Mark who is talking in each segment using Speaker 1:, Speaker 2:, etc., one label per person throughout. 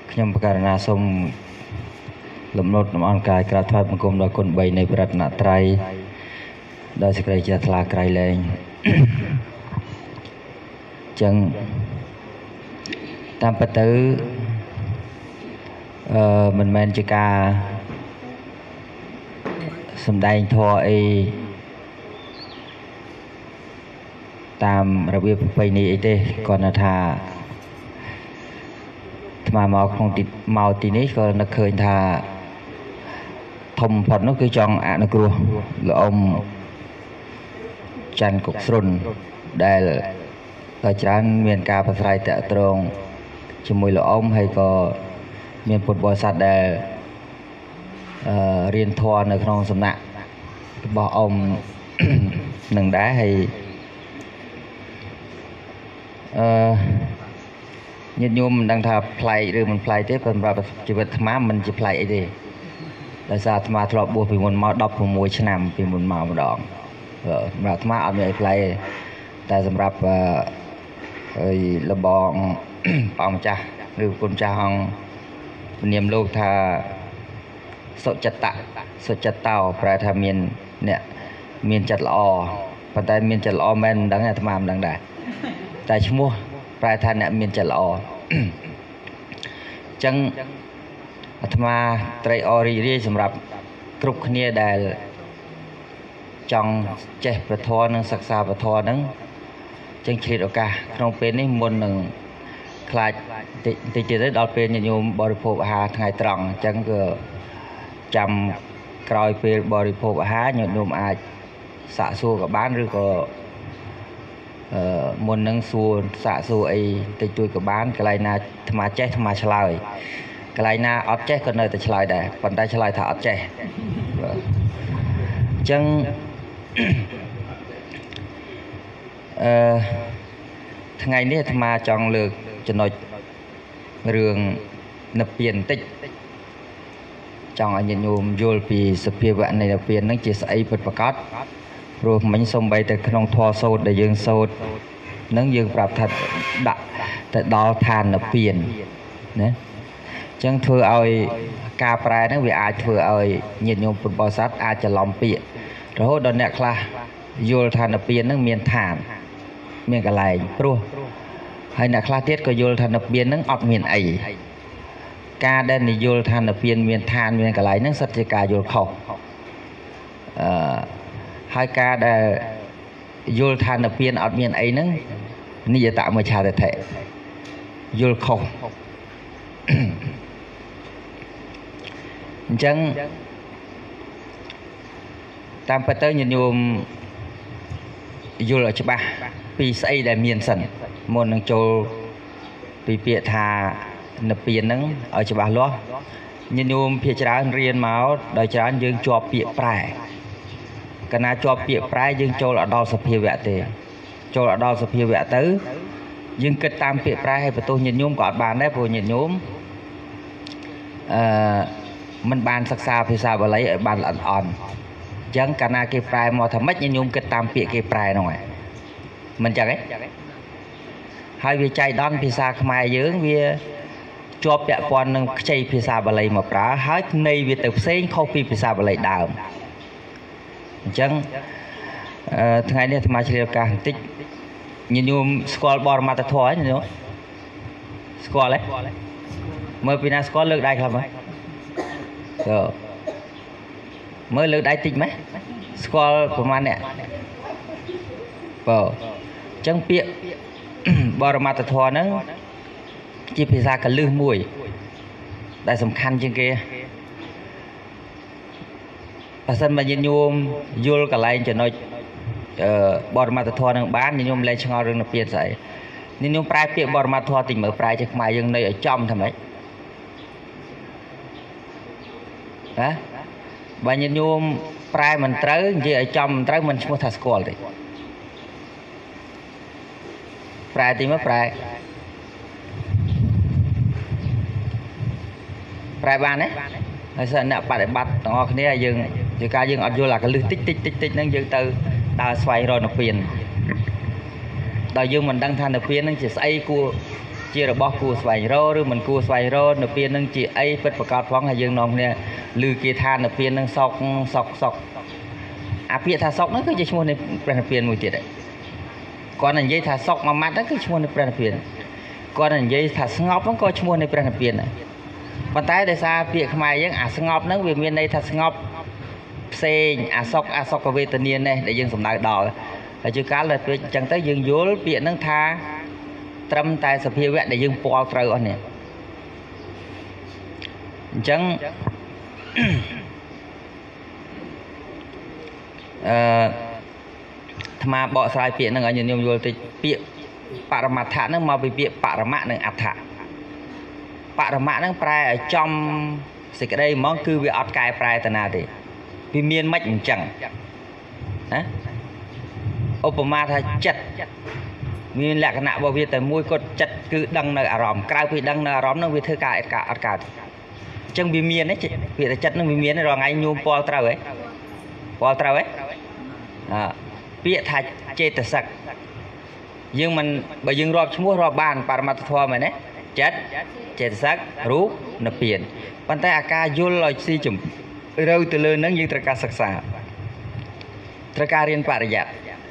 Speaker 1: ខ្ញុំបករណាសូមលំលត់អំកាយក្រាបថ្វាយបង្គំដល់គុណ3នៃព្រះរតនត្រ័យដោយសេចក្តីជ្រះថ្លាក្រៃលែងចឹងតាមពិតទៅមិនមែនជាការសម្ដែងធម៌អីតាមរបៀបប្រពៃណីអីទេគ្រាន់តែថាថ្មមកក្នុងទីនេះក៏នឹកឃើញថាធំផុតនោះគឺចង់អនុគ្រោះលោកអ៊ំច័ន្ទកុកស្រុនដែលក៏ច្រើនមានការប្រស្រ័យតាក់ទងជាមួយលោកអ៊ំហើយក៏មានពុទ្ធបរិស័ទដែលរៀនធម៌នៅក្នុងសំណាក់របស់អ៊ំនឹងដែរហើយញាតិញោមមិនដឹងថាប្លែកឬមិនប្លែកទេប៉ុន្តែជីវិតអាត្មាមិនជាប្លែកអីទេដោយសារអាត្មាធ្លាប់បួសពីមុនមក16ឆ្នាំពីមុនមកម្ដងសម្រាប់អាត្មាអត់មានអីប្លែកទេតែសម្រាប់លបងព្រះម្ចាស់ឬគុណចាស់អង្គនាមលោកថាសុចិត្តោប្រែថាមានអ្នកមានចិត្តល្អប៉ុន្តែមានចិត្តល្អមែនមិនដឹងអាត្មាមិនដឹងដែរតែឈ្មោះប្រែថាអ្នកមានចិត្តល្អអញ្ចឹងអាត្មាត្រេកអររីករាយសម្រាប់គ្រប់គ្នាដែលចង់ចេះពធនិងសិក្សាពធហ្នឹងអញ្ចឹងឆ្លៀតឱកាសក្នុងពេលនេះមុននឹងខ្លាចតិចទៀតទៅដល់ពេលញាតិញោមបរិភោគអាហារថ្ងៃត្រង់អញ្ចឹងក៏ចាំក្រោយពេលបរិភោគអាហារញាតិញោមអាចសាកសួរក៏បានឬក៏មុននឹងសួរសាកសួរអីតិចតួចក៏បានកន្លែងណាអាត្មាចេះអាត្មាឆ្លើយកន្លែងណាអត់ចេះក៏នៅតែឆ្លើយដែរប៉ុន្តែឆ្លើយថាអត់ចេះអញ្ចឹងថ្ងៃនេះអាត្មាចង់លើកចំណុចរឿងនិព្វានបន្តិចចង់ឲ្យញាតិញោមយល់ពីសភាវៈនៃនិព្វានហ្នឹងជាស្អីពិតប្រាកដព្រោះមិញសំបីតែក្នុងធម៌សូត្រដែលយើងសូត្រហ្នឹងយើងប្រាប់ថាដាក់ទៅដល់ឋាននិព្វានណាអញ្ចឹងធ្វើឲ្យការប្រែហ្នឹងវាអាចធ្វើឲ្យញាតិញោមពុទ្ធបរិស័ទអាចច្រឡំពាក្យរហូតដល់អ្នកខ្លះយល់ថានិព្វានហ្នឹងមានឋានមានកន្លែងព្រោះហើយអ្នកខ្លះទៀតក៏យល់ថានិព្វានហ្នឹងអត់មានអីការដែលនិយល់ថានិព្វានមានឋានមានកន្លែងហ្នឹងសិតជាការយល់ខុសហើយការដែលយល់ថានិព្វានអត់មានអីហ្នឹងនិយតមច្ឆរិទ្ធិយល់ខុសអញ្ចឹងតាមពិតទៅញាតិញោមយល់ឲ្យច្បាស់ពីស្អីដែលមានសិនមុននឹងចូលពីពាក្យថានិព្វានហ្នឹងឲ្យច្បាស់លាស់ញាតិញោមភាគច្រើនរៀនមកដោយច្រើនយើងជាប់ពាក្យប្រែកាលណាជាប់ពាក្យប្រែយើងចូលអត់ដល់សភាវៈទេចូលអត់ដល់សភាវៈទៅយើងគិតតាមពាក្យប្រែឲ្យបន្ទោសញាតិញោមក៏អត់បានដែរព្រោះញាតិញោមមិនបានសិក្សាភាសាបាលីឲ្យបានល្អិតល្អន់អញ្ចឹងកាលណាគេប្រែមកថាម៉េចញាតិញោមគិតតាមពាក្យគេប្រែហ្នឹងហើយមិនចឹងទេហើយវាចៃដន្យភាសាខ្មែរយើងវាជាប់ពាក់ព័ន្ធនឹងខ្ចីភាសាបាលីមកប្រើហើយន័យវាទៅផ្សេងខុសពីភាសាបាលីដើមអញ្ចឹងថ្ងៃនេះអាត្មាឆ្លៀតឱកាសបន្តិចញាតិញោមស្គាល់បរមត្ថធម៌ហើយញាតិញោមស្គាល់ទេមើលពីណាស្គាល់លើកដៃខ្លះមើលមើលលើកដៃតិចម៉េះស្គាល់ប្រហែលអ្នកបើអញ្ចឹងពាក្យបរមត្ថធម៌ហ្នឹងជាភាសាកលឹះមួយដែលសំខាន់ជាងគេបើសិនមកញាតិញោមយល់កន្លែងចំណុចបរមត្ថធម៌នឹងបានញាតិញោមលែងឆ្ងល់រឿងនិព្វានស្អីញាតិញោមប្រែពាក្យបរមត្ថធម៌តិចមើលប្រែជាខ្មែរយើងនៅឲ្យចំថាម៉េចហ៎បើញាតិញោមប្រែមិនត្រូវនិយាយឲ្យចំមិនត្រូវមិនឈ្មោះថាស្គាល់ទេប្រែតិចមើលប្រែបានទេហើយសិនអ្នកបដិបត្តិទាំងអស់គ្នាយើងជាការយើងអត់យល់អាកលឹះតិចហ្នឹងយើងទៅដើរស្វែងរកនិព្វានដល់យើងមិនដឹងថានិព្វានហ្នឹងជាស្អីគួរ chia rồi bó cua xoay rô rồi mình cua xoay rô nửa piên nâng chỉ ấy bật bật cọt phóng hay dương nòng nè lư kia than nửa piên nâng sọc à piên thà sọc nó cứ chỉ mua này nửa piên một tiệt đấy còn là dây thà sọc mà mắt nó cứ mua này nửa piên còn là dây thà ngọc nó có mua này nửa piên này còn tay để xa piên mày những ngọc nó về miền đây thà ngọc xe sọc có về tự nhiên này để dương sầm đại đỏ là chưa cá là chẳng tới dương vốn piên nâng tha trâm tay sập hiệu vẹn để dương po trời anh này chẳng mà bỏ sai piện năng ở nhiều nhiều rồi thì piện paramata năng mà bị piện paramạ năng atha paramạ năng prai ở trong sự cái đây món cư về ọt cài prai tana thì vì miên mách chẳng hả Obama thay chặt miên lạc nạ bảo việt tại môi cột chặt cứ đăng nơi ròm cài vì đăng nơi ròm nó vì thưa cả chẳng vì miên đấy vì là chặt nó vì miên rồi ngay nhôm po trâu ấy bịa thay chê tật sặc nhưng mình bởi dương rộp mua rộp bàn paramatthua mà đấy chết chê tật sặc rú nập biển bàn tay aka vô lòi si chùm râu từ lươn nâng như trà ca sặc xà trà ca riêng parayat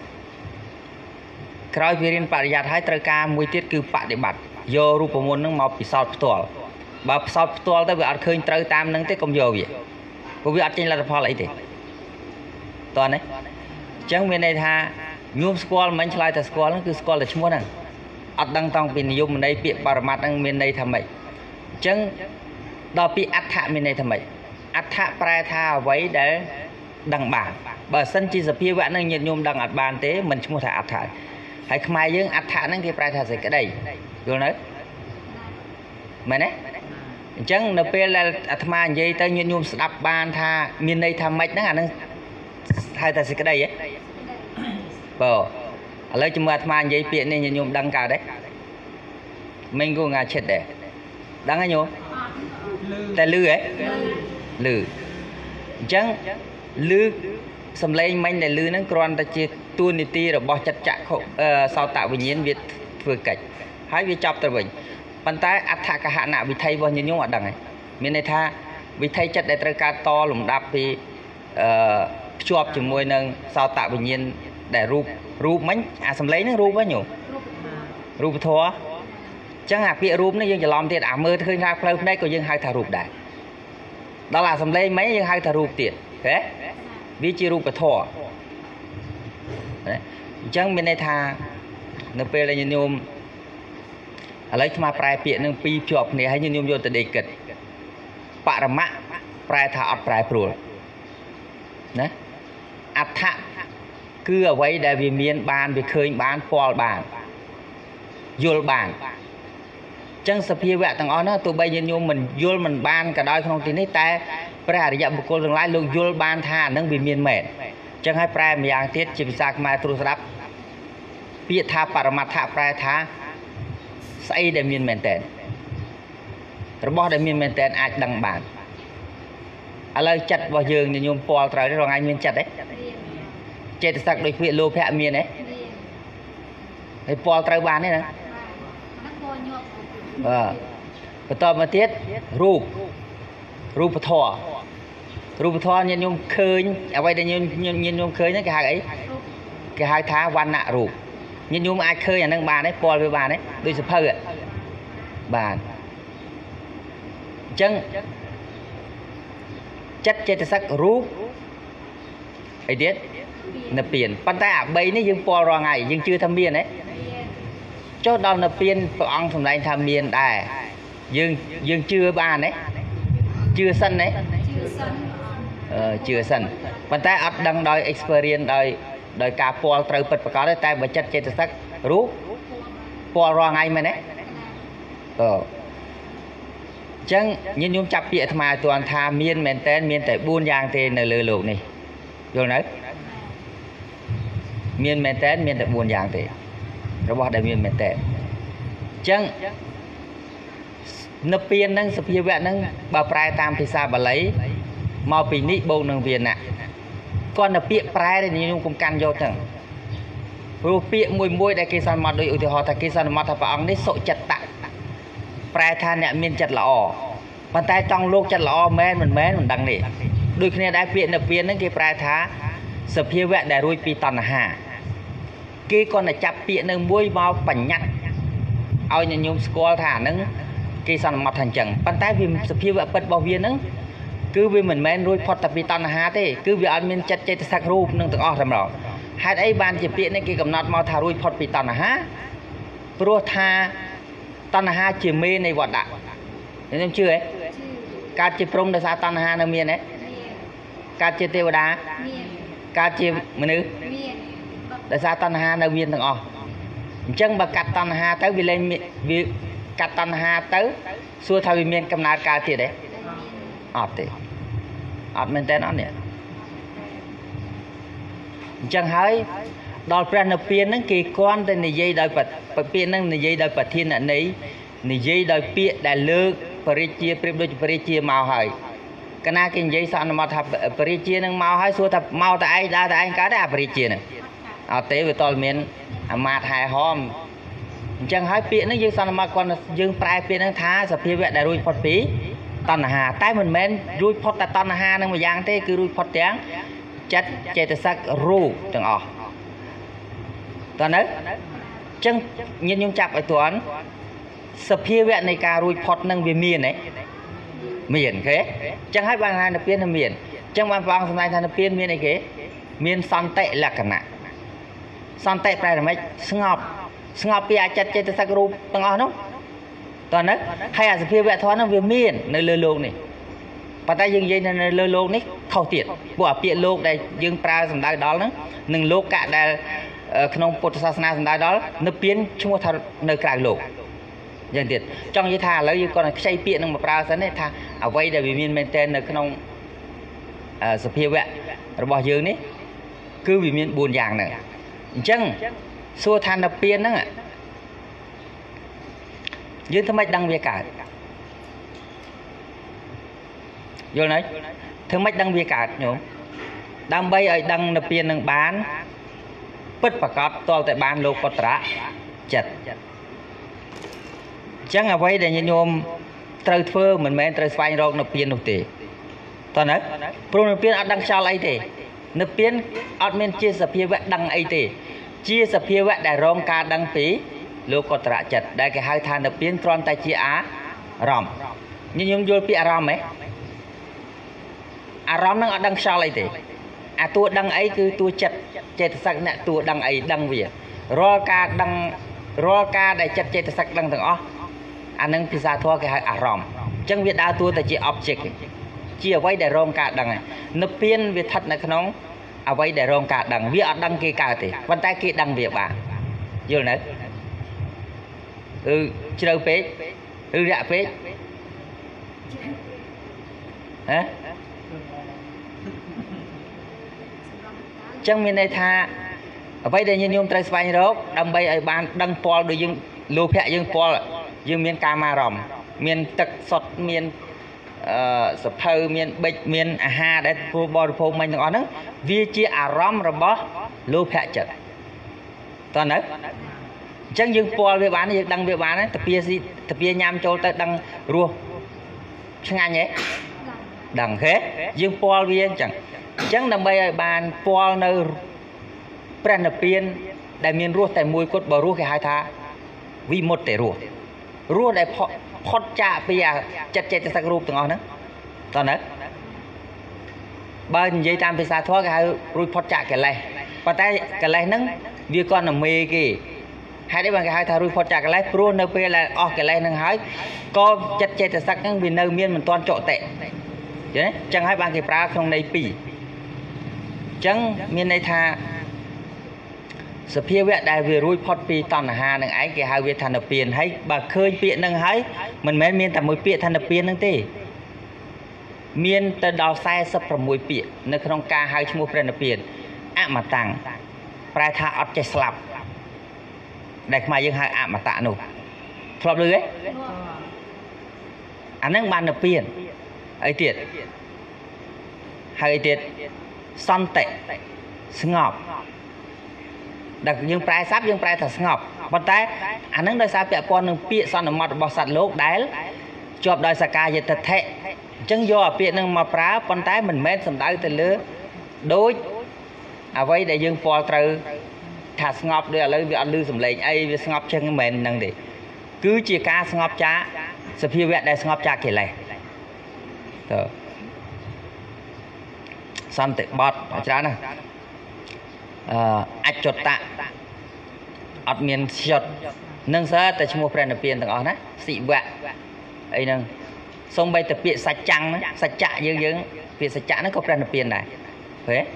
Speaker 1: khói vì riêng parayat hay trà ca mùi tiết cư bạc để bạch vô rụp môn nâng màu bị sọt tuol bà sọt tuol tới vì ọt khơi trâu tam nâng tới công vô vậy có vì ọt trên là phó lại thì toàn đấy chẳng bên đây tha nhôm squall mình chơi ta squall nó cứ squall là chung nè ắt đăng tòng bên nhôm bên đây bị paramat đăng bên đây tham mày chẳng đò bị ắt thạ bên đây tham mày ắt thạ prai tha vậy để đăng bảng bờ sân chi sập phía vạn năng nhiệt nhôm đăng ắt bàn thế mình chung thả ắt thạ hay khai dương ắt thạ năng cái prai thạ gì cái đây rồi đấy mày đấy chẳng nộp là ắt mà dây tới nhiệt nhôm đập bàn tha bên đây tham mày nó năng hai ta sẽ cái đây ấy lấy chúng ta giấy piện nên nhung đăng cả đấy mình cũng ngà chết để đăng ấy nhung ta lư ấy lư chẳng lư sầm lên mình để lư nó còn ta chỉ tuôn đi ti rồi bỏ chặt chặt khổ sau tạo bình nhiên việt vừa cảnh hai việt chọc từ bình bàn tay ắt thà cả hạ nạ bị thay vào như nhung ở đằng này miền này tha bị thay chặt để tra ca to lủng đạp thì chụp cho môi nâng sau tạo bình nhiên để rúp mấy sầm lấy nó rúp quá nhiều rúp thua chẳng hạn bị rúp nó dương chỉ làm tiền mơ khơi ra plei đây có dương hai thà rúp đại đó là sầm lấy mấy dương hai thà rúp tiền thế vì chỉ rúp thua chẳng bên đây thà nộp là như nhôm lấy mà prai piện nâng pi chụp này hay như nhôm vô từ đề kịch paramạ prai thà ọt prai pruol nè ắt thạ cứ ở vậy để vì miền bàn vì khơi bán pol bàn vô bàn chẳng sập hiệu vẹn thằng nó tụi bây giờ nhôm mình vô mình ban cả đôi không thì nấy ta phải dặm một cô tương lai luôn vô ban thà nâng vì miền mệt chẳng hay prai mà giang tiết chỉ sạc mai tu sắp biết tha paramat tha prai tha xây để miền mệt tệ rồi bỏ để miền mệt tệ ai đăng bàn lời chặt vào giường thì nhôm pol trời rồi anh miền chặt đấy chết sặc đôi phía lô phẹ miền đấy thì pol trời bàn đấy nè tao mà tiết rúp thọ nhìn nhôm khơi ở đây nhìn nhôm khơi cái hàng ấy cái hai thángวันnạ rúp nhìn nhôm ai khơi là nâng bàn đấy pol với bàn đấy đôi sập hơi bàn chân chất chết sắc rú ấy biết nộp tiền bàn tay bay nó dương po rồi ngày dương chưa tham miên đấy cho đòn nộp tiền ông thằng này tham miên đài dương chưa bàn đấy chưa sân đấy chưa sân bàn tay ấp đăng đòi experience đòi cả po trời bật có đấy tay và chất chết sắc rú po rồi ngày mà đấy chẳng nhưng nhung chặt bịa mà toàn tha miên mền tên miên tại buôn giang tên là lừa lụt này rồi đấy miên mền tên miên tại buôn giang thì rồi bỏ đại miên mền tên chẳng nộp tiền năng sập hiệu vẹn năng bà prai tam thì sao bà lấy mau bị nị bông năng viên nè còn nộp bịa prai thì nhung cũng căn vô thằng rồi bịa mùi mùi đại kỳ san mặt đôi thì họ thà kỳ san mặt thà bà ông đấy sội chặt tạ ប្រែថាអ្នកមានចិត្តល្អប៉ុន្តែចង់លោកចិត្តល្អមែនមិនមែនមិនដឹងនេះដូចគ្នាដែរពាក្យនិព្វានហ្នឹងគេប្រែថាសភាវៈដែលរួចពីតណ្ហាគេគាត់តែចាប់ពាក្យនឹងមួយមកបញ្ញត្តិឲ្យញញោមស្គាល់ថាហ្នឹងគេសន្មតថាអញ្ចឹងប៉ុន្តែវាសភាវៈពិតរបស់វាហ្នឹងគឺវាមិនមែនរួចផុតតែពីតណ្ហាទេគឺវាអត់មានចិត្តចេតសិករូបនឹងទាំងអស់តែម្ដងហេតុអីបានជាពាក្យនេះគេកំណត់មកថារួចផុតពីតណ្ហាព្រោះថាតណ្ហាជាមេនៃវត្តៈខ្ញុំជឿហ៎កើតជាព្រំដោយសារតណ្ហានៅមានហ៎កើតជាទេវតាកើតជាមនុស្សដោយសារតណ្ហានៅមានទាំងអស់អញ្ចឹងបើកាត់តណ្ហាទៅវាលែងវាកាត់តណ្ហាទៅសួរថាវាមានកំណើតកើតទៀតទេអត់ទេអត់មែនទេអត់នេះអញ្ចឹងហើយដល់ព្រះនិព្វានហ្នឹងគេគន់តែនិយាយដោយពាក្យហ្នឹងនិយាយដោយប្រធានន័យនិយាយដោយពាក្យដែលលើកបរិជាប្រៀបដូចបរិជាមកហើយកណាគេនិយាយសន្មតថាបរិជានឹងមកហើយសួរថាមកតែឯងដើរតែឯងកើតទេអាបរិជាហ្នឹងអត់ទេវាតលមានអាមាត្យហែហមអញ្ចឹងហើយពាក្យហ្នឹងយើងសន្មតគាត់យើងប្រែពាក្យហ្នឹងថាសភាវៈដែលរួចផុតពីតណ្ហាតែមិនមែនរួចផុតតែតណ្ហានឹងមួយយ៉ាងទេគឺរួចផុតទាំងចិត្តចេតសិករូបទាំងអស់តើនៅអញ្ចឹងញាតិញោមចាប់ឲ្យទាន់សភាវៈនៃការរួចផុតនឹងវាមានទេមានគេអញ្ចឹងហើយបានថានិព្វានមានអញ្ចឹងបានព្រះអង្គសម្ដែងថានិព្វានមានអីគេមានសន្តិលក្ខណៈសន្តិប្រែថាម៉េចស្ងប់ពីអាចិត្តចេតសិករូបទាំងអស់នោះតើនៅហើយអាសភាវៈធម៌ហ្នឹងវាមាននៅលើលោកនេះប៉ុន្តែយើងនិយាយនៅលើលោកនេះខុសទៀតព្រោះអាពាក្យលោកដែលយើងប្រើសំដៅដល់ហ្នឹងនឹងលោកៈដែលក្នុងពុទ្ធសាសនាសំដៅដល់និព្វានឈ្មោះថានៅក្រៅលោកយ៉ាងទៀតចង់និយាយថាឥឡូវយើងគាត់ខ្ចីពាក្យនឹងមកប្រើសិនទេថាអ្វីដែលវាមានមែនតើនៅក្នុងសភាវៈរបស់យើងនេះគឺវាមាន4យ៉ាងហ្នឹងអញ្ចឹងសួរថានិព្វានហ្នឹងយើងធ្វើម៉េចដឹងវាកើតយល់ទេធ្វើម៉េចដឹងវាកើតញោមដើម្បីឲ្យដឹងនិព្វាននឹងបានពិតប្រកបតលតែបានលោកកតរៈចិត្តអញ្ចឹងអ្វីដែលញោមត្រូវធ្វើមិនមែនត្រូវស្វែងរកនិព្វាននោះទេតើណាព្រោះនិព្វានអត់ដឹងខ្យល់អីទេនិព្វានអត់មានជាសភាវៈដឹងអីទេជាសភាវៈដែលរងការដឹងពីលោកកតរៈចិត្តដែលគេហៅថានិព្វានគ្រាន់តែជាអារម្មណ៍ញោមយល់ពីអារម្មណ៍ហ៎អារម្មណ៍នឹងអត់ដឹងខ្យល់អីទេអាតួដឹងអីគឺតួចិត្តចេតសិកអ្នកតួដឹងអីដឹងវារាល់ការដឹងរាល់ការដែលចិត្តចេតសិកដឹងទាំងអស់អានឹងភាសាធម៌គេហៅអារម្មណ៍អញ្ចឹងវាដើរតួទៅជា object ជាអ្វីដែលរងការដឹងហើយនិព្វានវាស្ថិតនៅក្នុងអ្វីដែលរងការដឹងវាអត់ដឹងគេកើតទេប៉ុន្តែគេដឹងវាបានយល់ទេជ្រៅពេកឬរាក់ពេកហ៎ចឹងមានន័យថាអ្វីដែលញាតិញោមត្រូវស្វែងរកដើម្បីឲ្យបានដឹងពលដូចយើងលោភៈយើងពលយើងមានកាមារម្មណ៍មានទឹកសុទ្ធមានសភៅមានប៊ិចមានអាហារដែលធ្វើបរិភោគមិញទាំងអស់ហ្នឹងវាជាអារម្មណ៍របស់លោភៈចិត្តតើនៅអញ្ចឹងយើងពលវាបានយើងដឹងវាបានតាពាញ៉ាំចូលទៅដឹងរសឆ្ងាញ់ហ៎ដឹងទេយើងពលវាអញ្ចឹងដើម្បីឲ្យបានពលនៅព្រះនិព្វានដែលមានរសតែមួយគត់បើរសគេហៅថាវិមុតតិរសដែលផុតចាកពីចិត្តចេតសិករូបទាំងអស់ហ្នឹងតើណាបើនិយាយតាមភាសាធម៌គេហៅរួចផុតចាកកិលេសប៉ុន្តែកិលេសហ្នឹងវាគាត់នៅមេគេហេតុអីបានគេហៅថារួចផុតចាកកិលេសព្រោះនៅពេលដែលអស់កិលេសហ្នឹងហើយក៏ចិត្តចេតសិកហ្នឹងវានៅមានមិនទាន់ចុតិយល់ទេអញ្ចឹងហើយបានគេប្រើក្នុងន័យ2អញ្ចឹងមានន័យថាសភាវៈដែលវារួចផុតពីតណ្ហានឹងឯងគេហៅវាថានិព្វានហើយបើឃើញពាក្យនឹងហើយមិនមែនមានតែមួយពាក្យថានិព្វាននឹងទេមានទៅដល់46ពាក្យនៅក្នុងការហៅឈ្មោះព្រះនិព្វានអមតੰប្រែថាអត់ចេះស្លាប់ដែលខ្មែរយើងហៅអមតៈនោះធ្លាប់ឮទេអានឹងបាននិព្វានអីទៀតហើយអីទៀតសន្តិស្ងប់ដែលយើងប្រែស័ព្ទយើងប្រែថាស្ងប់ប៉ុន្តែអាហ្នឹងដោយសារពាក់ព័ន្ធនឹងពាក្យសន្មតរបស់សត្វលោកដែលជាប់ដោយសកាយតិដ្ឋិអញ្ចឹងយកអាពាក្យហ្នឹងមកប្រើប៉ុន្តែមិនមែនសំដៅទៅលើដូចអ្វីដែលយើងពាល់ត្រូវថាស្ងប់ដូចឥឡូវវាអត់ឮសំឡេងអីវាស្ងប់ចឹងមិនមែនហ្នឹងទេគឺជាការស្ងប់ចាកសភាវៈដែលស្ងប់ចាកកិលេសទៅសន្តិបត្តិច្រើនណាស់អច្ចតៈអត់មានឈុតនឹងសើតែឈ្មោះព្រះនិព្វានទាំងអស់ណាសិវៈអីហ្នឹងសូម្បីតែពាក្យសច្ចាំងសច្ចៈយើងពាក្យសច្ចៈហ្នឹងក៏ព្រះនិព្វានដែរឃើញ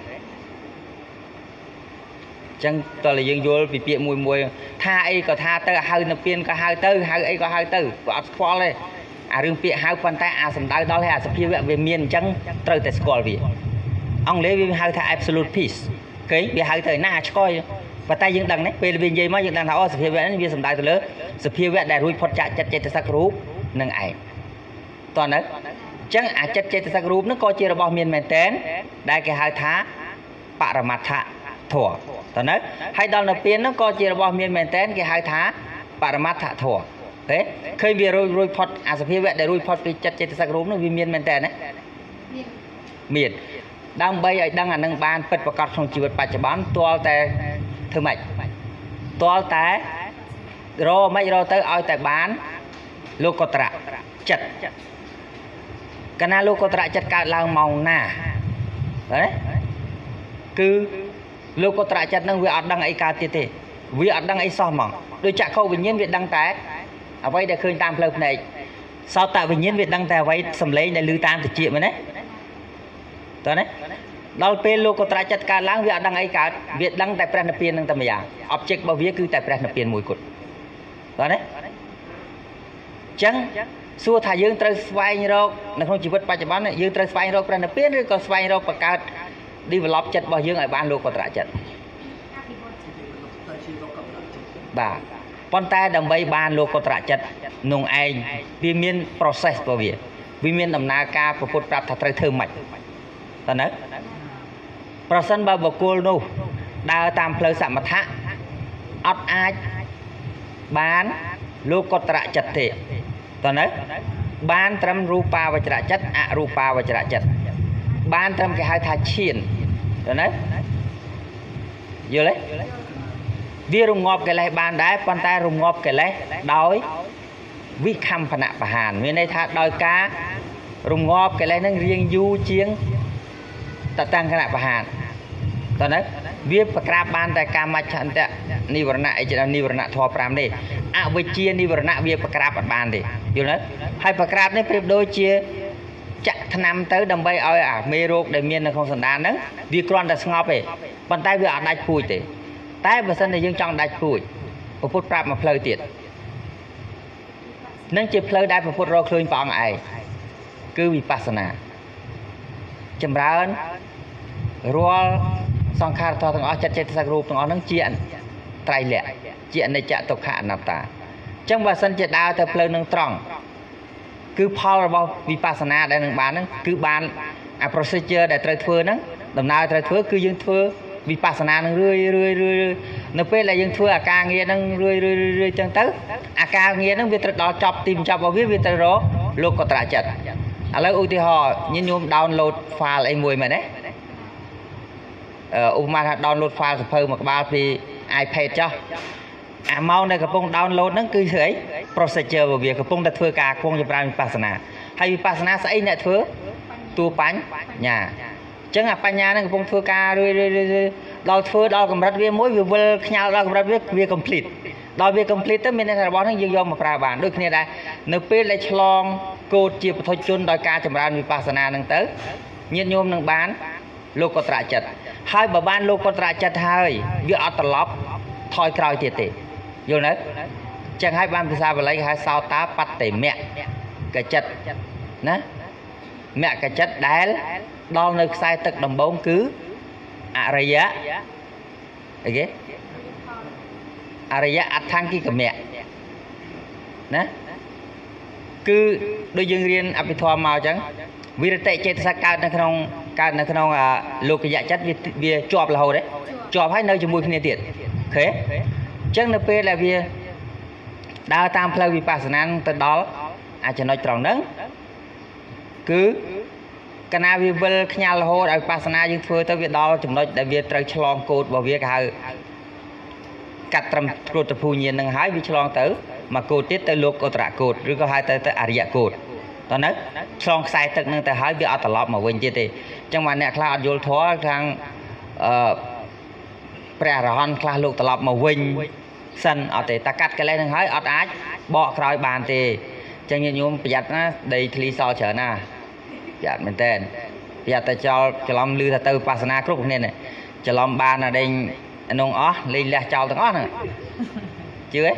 Speaker 1: ចឹងតើយើងយល់ពីពាក្យមួយថាអីក៏ថាទៅហៅនិព្វានក៏ហៅទៅហៅអីក៏ហៅទៅក៏អត់ស្គាល់ទេអារឿងពាក្យហៅប៉ុន្តែអាសំដៅដល់ឲ្យអាសភាវៈវាមានអញ្ចឹងត្រូវតែស្គាល់វាអង់គ្លេសវាហៅថា absolute peace ឃើញវាហៅទៅណាឆ្កយប៉ុន្តែយើងដឹងនេះពេលវានិយាយមកយើងដឹងថាអូសភាវៈនេះវាសំដៅទៅលើសភាវៈដែលរួចផុតចាកចិត្តចេតសិករូបនឹងឯងតោះនៅអញ្ចឹងអាចិត្តចេតសិករូបនោះក៏ជារបស់មានមែនតែនដែលគេហៅថាបរមត្ថធម៌តើនៅហើយដល់នៅពេលនោះក៏ជារបស់មានមែនតែនគេហៅថាបរមត្ថធម៌ទេឃើញវារួចផុតអាសភាវៈដែលរួចផុតពីចិត្តចេតសិករូបនោះវាមានមែនតែនណាមានដើម្បីឲ្យដឹងអានឹងបានពិតប្រាកដក្នុងជីវិតបច្ចុប្បន្នទាល់តែធ្វើម៉េចទាល់តែរទៅឲ្យតែបានលោកត្រៈចិត្តកាលណាលោកត្រៈចិត្តកើតឡើងម៉ោងណាណាគឺលោកត្រៈចិត្តនឹងវាអត់ដឹងអីកើតទៀតទេវាអត់ដឹងអីសោះហ្មងដូចចក្ខុវិញ្ញាណវាដឹងតែអ្វីដែលឃើញតាមផ្លូវភ្នែកសោតវិញ្ញាណវាដឹងតែអ្វីសំឡេងដែលឮតាមតិចមែនទេតើណាដល់ពេលលោកត្រៈចិត្តកើតឡើងវាអត់ដឹងអីកើតវាដឹងតែព្រះនិព្វាននឹងតែម្យ៉ាង object របស់វាគឺតែព្រះនិព្វានមួយគត់តើណាចឹងសួរថាយើងត្រូវស្វែងរកនៅក្នុងជីវិតបច្ចុប្បន្នយើងត្រូវស្វែងរកព្រះនិព្វានឬក៏ស្វែងរកបង្កើត develop ចិត្តរបស់យើងឲ្យបានលោកត្រៈចិត្តបាទប៉ុន្តែដើម្បីបានលោកត្រៈចិត្តនោះឯងវាមាន process របស់វាមានដំណើរការប្រពុតប្រាប់ថាត្រូវធ្វើម៉េចតើនៅប្រសិនបើបុគ្គលនោះដើរតាមផ្លូវសមថៈអត់អាចបានលោកត្រៈចិត្តទេតើនៅបានត្រឹមរូបាវចរចិត្តអរូបាវចរចិត្តបានត្រឹមគេហៅថាឈានតើនៅយល់ទេវារងាប់កិលេសបានដែរប៉ុន្តែរងាប់កិលេសដោយវិខម្ភនបហានមានន័យថាដោយការរងាប់កិលេសនឹងរៀងយូរជាងតតាំងគណៈបហានតើនៅវាប្រក្រាបបានតែកាមច្ឆន្ទៈនិវរណៈអីនិវរណៈធម៌5នេះអវិជ្ជានិវរណៈវាប្រក្រាបអត់បានទេយល់ទេហើយប្រក្រាបនេះប្រៀបដូចជាចាក់ថ្នាំទៅដើម្បីឲ្យអាមេរោគដែលមាននៅក្នុងសន្តានហ្នឹងវាគ្រាន់តែស្ងប់ទេប៉ុន្តែវាអត់ដាច់ពូជទេតែបើសិនតែយើងចង់ដាច់ពូជព្រះពុទ្ធប្រាប់មកផ្លូវទៀតនឹងជាផ្លូវដែលព្រះពុទ្ធរកឃើញព្រះអង្គឯងគឺវិបស្សនាចម្រើនរាល់សង្ខារធម៌ទាំងអស់ចិត្តចេតសិករូបទាំងអស់ហ្នឹងជាត្រៃលក្ខណ៍ជាអនិច្ចទុក្ខអនត្តាអញ្ចឹងបើសិនជាដើរទៅផ្លូវនឹងត្រង់គឺផលរបស់វិបស្សនាដែលនឹងបានហ្នឹងគឺបានអា procedure ដែលត្រូវធ្វើហ្នឹងដំណើរត្រូវធ្វើគឺយើងធ្វើវិបស្សនានឹងរឿយនៅពេលដែលយើងធ្វើអាការងារហ្នឹងរឿយចឹងទៅអាការងារហ្នឹងវាត្រូវដល់ចប់ទីបញ្ចប់របស់វាត្រូវរកលោកត្រៈចិត្តឥឡូវឧទាហរណ៍ញោម download file អីមួយមែនទេឧបមាថា download file សភៅមួយក្បាលពី iPad ចុះអាម៉ោងដែលកំពុង download ហ្នឹងគឺស្អី procedure របស់វាកំពុងតែធ្វើការគង់ចម្រើនវិបស្សនាហើយវិបស្សនាស្អីអ្នកធ្វើតួបញ្ញាអញ្ចឹងអាបញ្ញាហ្នឹងកំពុងធ្វើការរឿយដល់ធ្វើដល់កម្រិតវាមួយវាវិលខ្ញាល់ដល់កម្រិតវា complete ដល់វា complete ទៅមានន័យថារបស់ហ្នឹងយើងយកមកប្រើបានដូចគ្នាដែរនៅពេលដែលឆ្លងកូដជាពុទ្ធជនដោយការចម្រើនវិបស្សនាហ្នឹងទៅញាតិញោមនឹងបានលោកត្រៈចិត្តហើយបើបានលោកត្រៈចិត្តហើយវាអត់ត្រឡប់ថយក្រោយទៀតទេយល់ទេចឹងហើយបានភាសាបាលីគេហៅសោតាបត្តិមៈកចិត្តណាមគ្គចិត្តដែលដល់នៅខ្សែទឹកដំបូងគឺអរិយៈអីគេអរិយៈអដ្ឋង្គិកមៈណាគឺដូចយើងរៀនអភិធម្មមកអញ្ចឹងវិរតិចេតសិកកើតនៅក្នុងលោកយៈចិត្តវាជាប់រហូតទេជាប់ហើយនៅជាមួយគ្នាទៀតអូខេចឹងនៅពេលដែលវាដើរតាមផ្លូវវិបស្សនាទៅដល់អាចចំណុចត្រង់ហ្នឹងគឺកណាវាវិលខ្ញាល់រហូតឲ្យវិបស្សនាយើងធ្វើទៅវាដល់ចំណុចដែលវាត្រូវឆ្លងកូដរបស់វាគេហៅកាត់ត្រឹមគ្រុតភូញានឹងហើយវាឆ្លងទៅមកកូដទៀតទៅលោកឧត្តរកូដឬក៏ហៅទៅអរិយកូដតោះនៅឆ្លងខ្សែទឹកនឹងទៅហើយវាអត់ត្រឡប់មកវិញទៀតទេអញ្ចឹងមកអ្នកខ្លះអត់យល់ធម៌ខាងព្រះអរហន្តខ្លះលោកត្រឡប់មកវិញសិនអត់ទេតែកាត់កិលេសនឹងហើយអត់អាចបកក្រោយបានទេអញ្ចឹងញាតិញោមប្រយ័ត្នណាដីធ្លីសល់ច្រើនណាប្រយ័ត្នមែនតើប្រយ័ត្នតែច្រឡំលឺថាទៅវិបស្សនាគ្រប់គ្នានេះច្រឡំបានតែដេញក្នុងអស់លេងលះចោលទាំងអស់ហ្នឹងជឿទេ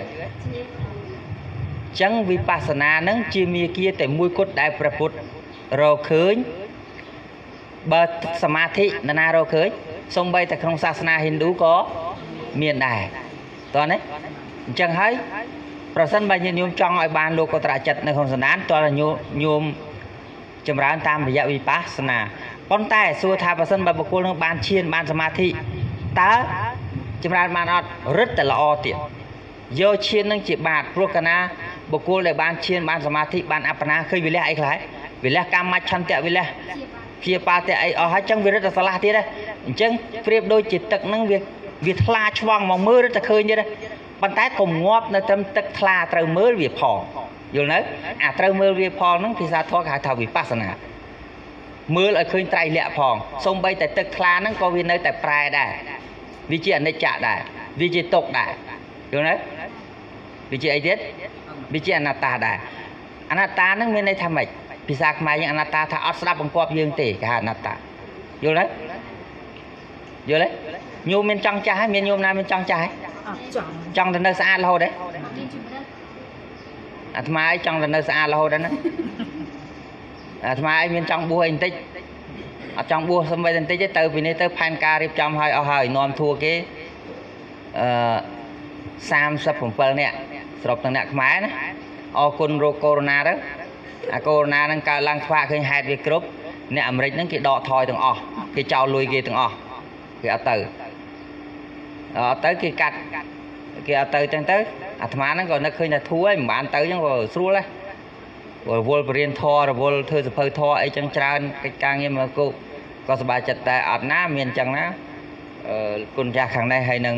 Speaker 1: ចឹងវិបស្សនានឹងជាមាគ៌ាតែមួយគត់ដែលព្រះពុទ្ធរកឃើញបើសមាធិនរណារកឃើញសូម្បីតែក្នុងសាសនាហិណ្ឌូក៏មានដែរតោះណាអញ្ចឹងហើយប្រសិនបើញាតិញោមចង់ឲ្យបានលោកុត្តរចិត្តនៅក្នុងសន្តានតើញោមចម្រើនតាមរយៈវិបស្សនាប៉ុន្តែសួរថាប្រសិនបើបុគ្គលនឹងបានឈានបានសមាធិតើចម្រើនបានអត់រឹតតែល្អទៀតយកឈាននឹងជាបាតព្រោះកាលណាបុគ្គលដែលបានឈានបានសមាធិបានអបណាឃើញវិលះអីខ្លះវិលះកម្មមច្ឆន្ទៈវិលះព្យាបាលតែអីអស់ហើយចឹងវារឹតតែឆ្លាស់ទៀតដែរអញ្ចឹងប្រៀបដូចជាទឹកហ្នឹងវាថ្លាឆ្វង់មកមើលរឹតតែឃើញទៀតដែរប៉ុន្តែកុំងាប់នៅត្រឹមទឹកថ្លាត្រូវមើលវាផងយល់នៅអាត្រូវមើលវាផងហ្នឹងភាសាធម៌គេហៅថាវិបស្សនាមើលឲ្យឃើញត្រៃលក្ខផងសូម្បីតែទឹកថ្លាហ្នឹងក៏វានៅតែប្រែដែរវាជាអនិច្ចដែរវាជាទុក្ខដែរយល់នៅវាជាអីទៀតវាជាអនត្តាដែរអនត្តាហ្នឹងមានន័យថាម៉េចភាសាខ្មែរយើងអនត្តាថាអត់ស្ដាប់បង្គាប់យើងទេគេហៅអនត្តាយល់ទេយល់ទេញោមមានចង់ចាស់ហើយមានញោមណាមានចង់ចាស់ហើយអត់ចង់ទៅនៅស្អាតរហូតទេអាត្មាឯងចង់ទៅនៅស្អាតរហូតដែរណាអាត្មាឯងមានចង់បួសអីបន្តិចអត់ចង់បួសសំបីបន្តិចទេទៅពីនេះទៅផែនការរៀបចំឲ្យអស់ហើយនាំធัวគេ37នាក់ស្រុកទាំងអ្នកខ្មែរណាអរគុណរោគកូវីដ ទៅអាកូវីដហ្នឹងកើតឡើងខ្វាក់ឃើញហេតុវាគ្រប់អ្នកអាមេរិកហ្នឹងគេដកថយទាំងអស់គេចោលលុយគេទាំងអស់គេអត់ទៅគេកាត់គេអត់ទៅចឹងទៅអាត្មាហ្នឹងក៏នឹកឃើញថាធัวឯងមិនបានទៅចឹងក៏ស្រួលដែរវល់បរៀនធររវល់ធ្វើសភៅធរអីចឹងច្រើនកិច្ចការងារមកគោក៏សប្បាយចិត្តតែអត់ណាមានចឹងណាគុណចាស់ខាងនេះហើយនឹង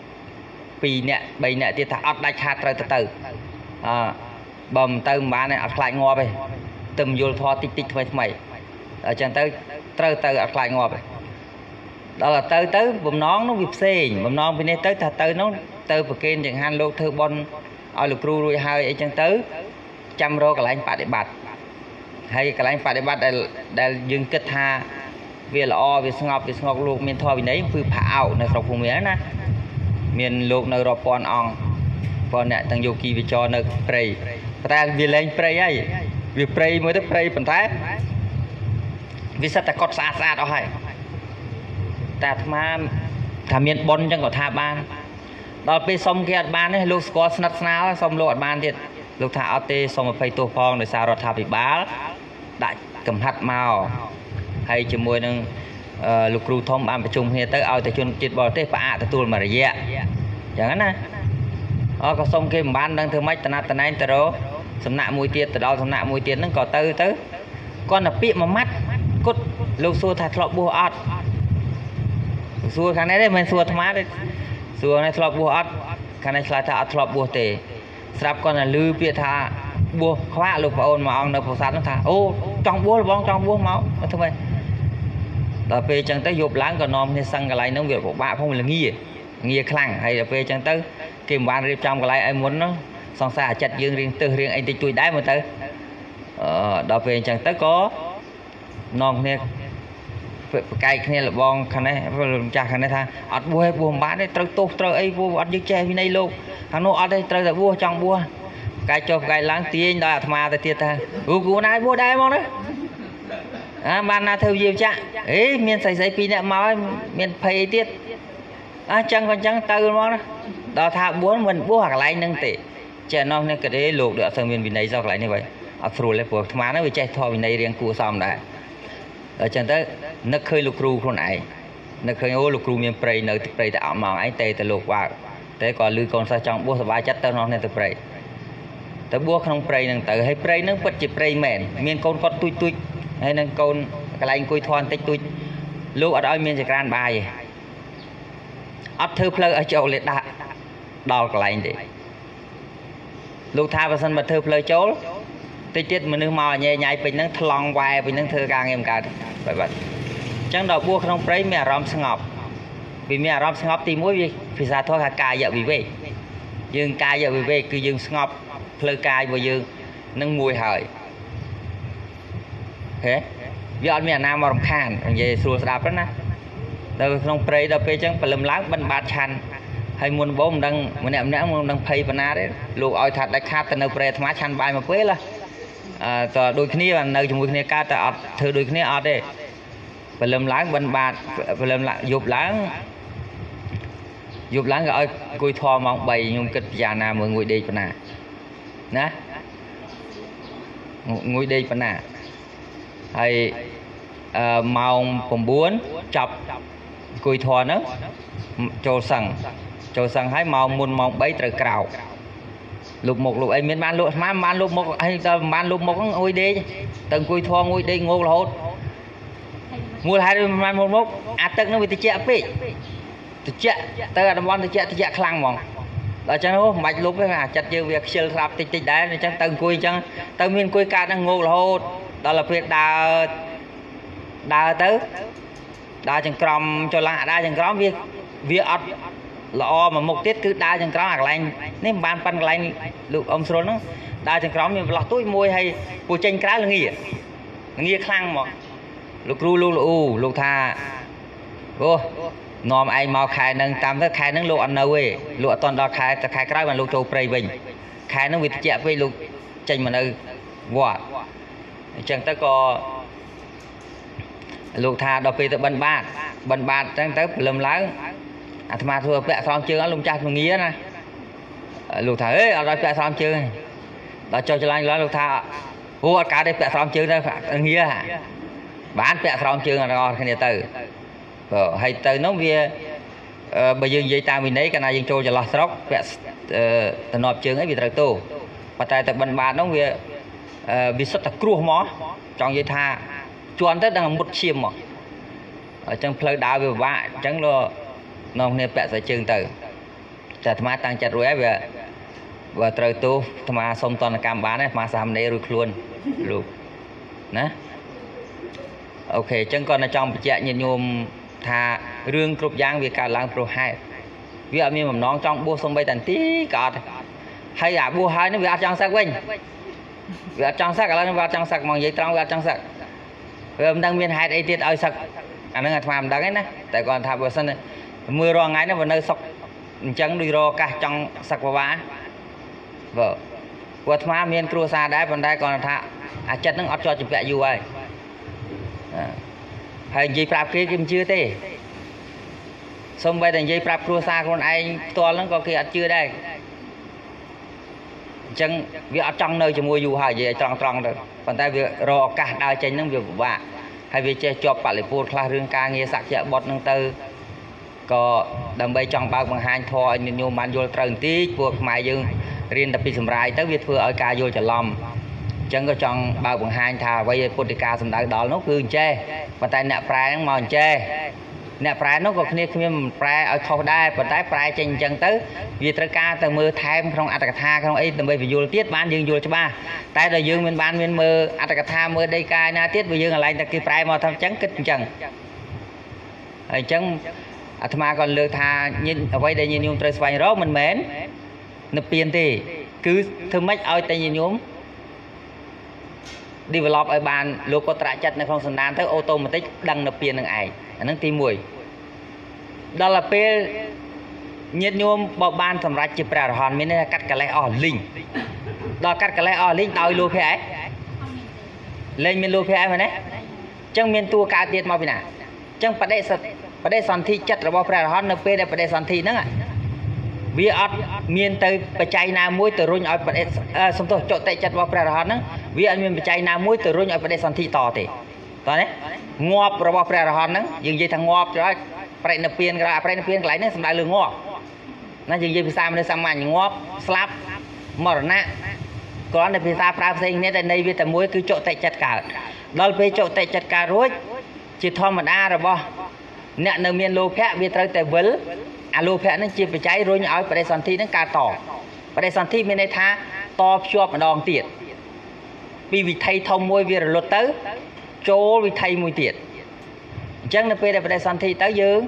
Speaker 1: 2នាក់3នាក់ទៀតថាអត់ដាច់ខាតត្រូវទៅបើមិនទៅមិនបានទេអត់ខ្លាចងាប់ទេទៅយល់ធរតិចថ្មីអញ្ចឹងទៅត្រូវទៅអត់ខ្លាចងាប់ទេដល់ទៅបំណងនោះវាផ្សេងបំណងពីនេះទៅថាទៅនោះទៅប្រគេនចង្ហាន់លោកធ្វើបុណ្យឲ្យលោកគ្រូរួចហើយអីចឹងទៅចាំរកកន្លែងបដិបត្តិហើយកន្លែងបដិបត្តិដែលយើងគិតថាវាល្អវាស្ងប់លោកមានធម៌វិន័យគឺផាអោនៅស្រុកភូមិណាមានលោកនៅរាប់ពាន់អង្គប៉ុន្តែទាំងយោគីវិចរនៅព្រៃតែវាលែងព្រៃហើយវាព្រៃមួយទៅព្រៃប៉ុន្តែវាសិតតែកត់ស្អាតអស់ហើយតែអាត្មាថាមានប៉ុនចឹងក៏ថាបានដល់ពេលសុំគេអត់បានទេលោកស្គាល់ស្និទ្ធស្នាលសុំលោកអត់បានទៀតលោកថាអត់ទេសុំអភ័យទោសផងដោយសាររដ្ឋាភិបាលដាក់កំហិតមកហើយជាមួយនឹងលោកគ្រូធំបានប្រជុំគ្នាទៅឲ្យតែជនជាតិបរទេសផ្អាកទទួលមួយរយៈចឹងណាក៏សុំគេមិនបានដឹងធ្វើម៉េចតំណែងទៅរកសំណាក់មួយទៀតទៅដល់សំណាក់មួយទៀតហ្នឹងក៏ទៅគាត់តែពាក្យមួយម៉ាត់គត់លោកសួរថាធ្លាប់បួសអត់សួរខាងនេះទេមិនសួរអាត្មាទេសួរនេះធ្លាប់បួសអត់ខាងនេះឆ្លើយថាអត់ធ្លាប់បួសទេស្រាប់គាត់តែឮពាក្យថាបួសខ្វាក់លោកប្អូនមួយអង្គនៅពោធិ៍សាត់នោះថាអូចង់បួសបងចង់បួសមកធ្វើម៉េចដល់ពេលអញ្ចឹងទៅយប់ឡើងក៏នាំគ្នាសឹងកន្លែងនោះវាពិបាកផងល្ងាខ្លាំងហើយដល់ពេលអញ្ចឹងទៅគេមិនបានរៀបចំកន្លែងឲ្យមុននោះសង្សារអាចិតយើងរៀងទឹះរៀងអីតិចជួយដែរមើលទៅដល់ពេលអញ្ចឹងទៅក៏នាំគ្នាប្រកែកគ្នាលបងខាងនេះម្ចាស់ខាងនេះថាអត់បួសទេបួសមិនបានទេត្រូវទោសត្រូវអីបួសអត់យើងចេះវិន័យលោកខាងនោះអត់ទេត្រូវតែបួសចង់បួសប្រកែកចុះប្រកែកឡើងទាញដល់អាត្មាទៅទៀតថាគូណាបួសដែរហ្មងណាបានណាធ្វើវាចាក់មានស្រី2នាក់មកហើយមានភ័យអីទៀតចឹងក៏ចឹងទៅហ្មងណាដល់ថាបួសមិនបួសអាកន្លែងហ្នឹងទេចេះនោះនេះក៏ទេលោកដូចអត់ស្គាល់មានវិន័យសោះកន្លែងនេះវិញអត់ស្រួលទេព្រោះអាត្មាហ្នឹងវាចេះធម៌វិន័យរៀងគួរសមដែរអញ្ចឹងទៅនឹកឃើញលោកគ្រូខ្លួនឯងនឹកឃើញអូលោកគ្រូមានព្រៃនៅព្រៃតែអត់មកឯងតែលោកបើแต่ก่อนลือกองซาจังบัวสบายจัดเต้านอนในตะไคร้แต่บัวขนมไพรนั่งเต๋อให้ไพรนั่งปัดจิไพรแม่นเมียนกอนตุยให้นั่งกอนกระไรกุยทอนติดตุยลูกอัดอ้อยเมียนจากการบายอัดเธอเพลอโจเลยด่าดอกไรดิลูกทาประสันบัดเธอเพลอโจติดจิตมันนึกมาใหญ่ๆเป็นนั่งทลองวายเป็นนั่งเธอกลางเอ็มกันแบบแบบจังดอกบัวขนมไพรมีอารมณ์สงบvìมีอารมณ์สงบตีมุ้ยพิซาทอดกายอย่าวิเวกยืนกายอย่าวิเวกคือยืนสงบเพลกายบ่ยืนนั่งมวยหายเฮ้ยยอดมีอนามาลำคาญอย่างเงี้ยสูดดับแล้วนะเราลงไปเราไปจังไปลำล้างบรรบาดชันให้มวลบ่มดังมันเนี่ยมันดังเพย์ปนาได้ลูกเอาถัดได้คาดแต่เราไปธรรมะชันใบมาเพื่อละต่อโดยนี้มันในจมูกนี้กาแต่อัดเธอโดยนี้อัดได้ไปลำล้างบรรบาดไปลำล้างยุบล้างก็เอากุยทอมองใบยมกิจยานาเมืองงุยเดยปนานะงุยเดยปนาให้มองผมบ้วนจับกุยทอนะโจสั่งให้มองมุนมองใบตะกราวลูกไอ้เมียนบ้านลูกมาบ้านลูกมกไอ้ตาบ้านลูกมกงุยเดยตึงกุยทองุยเดยงูหดงูhaiบ้านมกอาตึงnó bị tê chẹt peตะเจาะแต่ดำวันตะเจาะคลั่งมองเราจังโอ้ไม่ลุกเลยนะจัดเจอเวียกเชิญครับติดได้จังตึงคุยจังตึงมีนคุยการนั่งงูโหดตอนเราเพียดดาตื้อดาจังกรอมจนละดาจังกรอมเวียอัดละอมาหมกติดคือดาจังกรอมอะไรนี่บานปันอะไรลูกอมโซนนั้นดาจังกรอมมีหลักตุ้ยมวยให้ปูเจนกล้าลงงี้คลั่งมองลูกรู้ลูกท่าโอ้นอมไอมาขายนั่งตามถ้าขายนั่งลูกอันเอาเว้ยลูกตอนดอกขายแต่ขายใกล้มันลูกโจเปรย์วิ่งขายนั่งวิทย์เจ้าไปลูกเจนมันเอาวอดจังแต่ก็ลูกทาดอกไปแต่บันบาดจังแต่ลมล้างอาตมาทัวร์แปะซองเชือกลุงจ่าตรงนี้นะลูกทาเอ้ยเอาดอกแปะซองเชือกเราโจจะล้างแล้วลูกทาโอ้การได้แปะซองเชือกได้ตรงนี้บ้านแปะซองเชือกอะไรก็แค่นี้ตื่hay từ nó về bây giờ dây ta mình đấy cái này dân trôi cho lọt sốc từ nộp trường ấy bị trật tu và tại từ bên bà nó về bị xuất tập cua mó trong dây tha chuan tới đang một chiêm mà ở trong phơi đào về vạ chẳng lo nó nên bẹt sợi trường từแต่ธรรมะตั้งจัดรวยvề và trật tu ธรรมะสมตอนกรรมบ้านเนี่ยมาสามเดือนรู้คล้วนรู้นะโอเคจังก่อนนะจอมเจ้าเงินโยมทาเรื่องกรุบยางวิการล้างโปรให้วิอามีผมน้องจ้องบัวทรงใบตันตีกอดให้อยากบัวให้นี่วิอาจังสักวิ่งวิอาจังสักอะไรนี่วิอาจังสักมองยัยตรองวิอาจังสักเริ่มดังเวียนหายไอเดียเอาสักอันนั้นทำดังไงนะแต่ก่อนทำบัวสั้นมือรอไงนะวันนี้สกจังดูรอกะจังสักว่าเบอวัดมาเมียนครัวซาได้วันได้ก่อนท่าอาจจะต้องอัดจอจุดแปะอยู่ไว้hay dây prap kia kim chưa thế xong bây giờ dây prap cua xa con anh to lắm có kia chưa đây chân việc trong nơi cho mua dù hỏi gì tròn rồi còn tay việc rò cả đào tranh năng việc vạ hay việc chơi chọp phải phụ là riêng ca nghe sạc chợ bọt năng tư có đầm bay trong bao bằng hai thoi nhiều man vô trần tí buộc mày dương riêng tập đi sầm rai tới việc vừa ở ca vô chợ lom chân có trong bao bằng hai thà quay politica sầm đại đó nó cứ chê và tay nẹt prai nó mòn chê nẹt prai nó còn kia khi prai ở thâu đai và tay prai trên chân tới vì tất cả từ mưa thêm không ăn tha không ấy từ bây giờ vô tiết ban dương vô cho ba tay là dương bên ban bên mưa ăn tha mưa đây cai na tiết bây giờ là lại ta kia prai mà thăm trắng kích chân chân tham ma còn lừa thà nhìn ở quay đây nhìn nhung trời xoay rót mình mến nộp tiền thì cứ thơm mấy ơi tay nhìn nhúng develop ở bàn lô có trả chất này không sẵn đàn tới ô tô mà tích đăng nộp tiền đằng ai anh đang tìm mùi đó là pe nhiệt nhôm bảo ban thầm ra chụp ra hòn mình cắt cái lấy ỏ linh đó cắt cái lấy ỏ linh đòi lô phe ấy lên miền lô phe ấy mà đấy chẳng miền tua cá tiền mau bị nào chẳng phải đây sản thi chất là bao phe hòn nộp pe đây phải đây sản thi nữa vì ở miền tây bờ trái nam muối từรุ่นở bờ xong thôi chỗ tây chặt vào bờ hòn nữa vì ở miền bờ trái nam muối từรุ่นở bờ đây sản thị to thì to đấy ngọt vào bờ hòn nữa dừng dây thằng ngọt rồi bờ này piên cái bờ này piên cái này xong đại lừa ngọt nó chỉ vì sao mà sao mà ngóp slap mỏ nè có này vì sao pra sinh này đây vì tầm muối cứ chỗ tại chặt cả đó về chỗ tại chặt cả rồi chỉ thò mà đa rồi bo nè nơi miền lô phẹ vì tới tại vỡ lô phẹ nó chỉ phải cháy rồi nháo phải đây sản thi nó cà tỏ phải đây sản thi miền đây tha to cho mà đòn tiệt vì thay thông môi vì lột tới chỗ vì thay mùi tiệt chẳng là về đây sản thi tới dương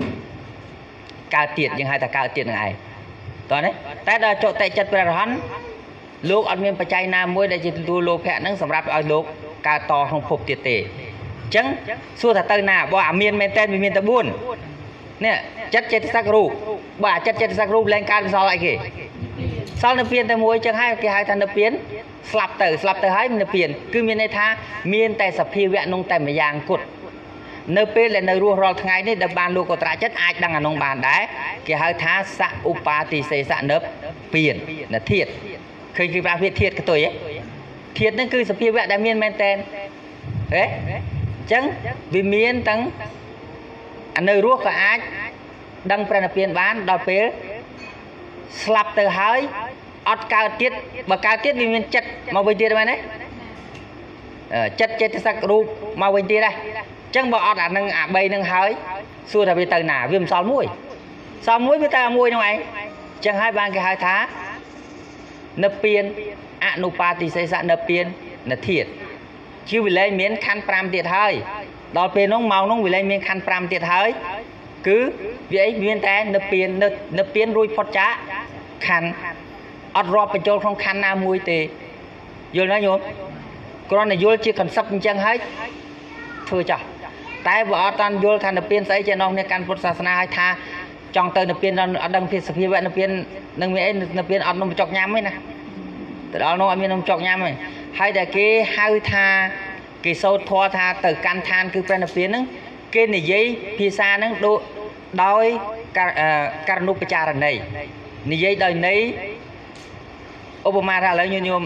Speaker 1: cao tiệt nhưng hai ta cao tiệt này toàn đấy tại đó chỗ tại chặt phải hắnลูกอันเมียนปัจจัยนามวยได้จิตดูโลแพะนั่งสำหรับเอาลูกกาต่อของผมเตะจังสู้ถ้าเตยหน้าบ่าเมียนเมนเต้นมีเมียนตะบุญเนี่ยจัดเจตสักรูปบ่าจัดเจตสักรูปแรงการสอนอะไรกี่สอนนักเปลี่ยนแต่มวยจังให้กี่ให้ทันนักเปลี่ยนสลับเตยให้มันนักเปลี่ยนคือเมียนในท่าเมียนแต่สพีเวะนงแต่ไม่ยางกุดเนื้อเป็นและเนื้อรัวรอทั้งไงนี่ดับบานลูกกตราจัดอาจดังอนงบานได้กี่ให้ท่าสะอุปาติเสสะเนื้อเปลี่ยนเนื้อเทียดเคยประเภทเทียดกับตัวเองเทียดนั่นคือสภีแวะได้เมียนแมนเตนเอ๊ะจังวิเมียนตั้งอันเนอรู้ก็อาจดังประนับเปลี่ยนบ้านดอกเปลสลับเตอหายอดกาวติดบ่กาวติดวิเมียนจัดมาวันที่ได้ไหมเนี่ยจัดเจตสักรูปมาวันที่ได้จังบ่อดอันนึงใบนึงหายสู้ถ้าไปเตอหนาวิมซ้อมมวยไปเตอมวยยังไงจังให้บางแกหายท้านับเปลี่ยนอนุปาติเสสะนับเปลี่ยนนับเทียดชื่อวิเลยเมียนคันปรามเตียดเฮ้ยดอกเป็นน้องเมาน้องวิเลยเมียนคันปรามเตียดเฮ้ยคือวิไอเมียนแต่นับเปลี่ยนรุยพอจ้าคันอดรอไปโจลของคันนามวยเตยโยนนะโยมกรณีโยนจีกันซับจังเฮ้ยเธอจ้ะแต่ว่าตอนโยนทันนับเปลี่ยนใส่เจนองในการพุทธศาสนาให้ทาจองเตยนับเปลี่ยนอันดังพิสพีวะนับเปลี่ยนนังมีไอ้นับเปลี่ยนอัดนมจอกย้ำไหมนะแต่เราโน้มีนมจอกย้ำไหมให้แต่กี่ให้ทากี่โซทัวทาเตยการทานคือเป็นนับเปลี่ยนนึงกี่ในยี่พิซานึงดูโดยการนุปจารในในยี่โดยในอุปมาอะไรโยม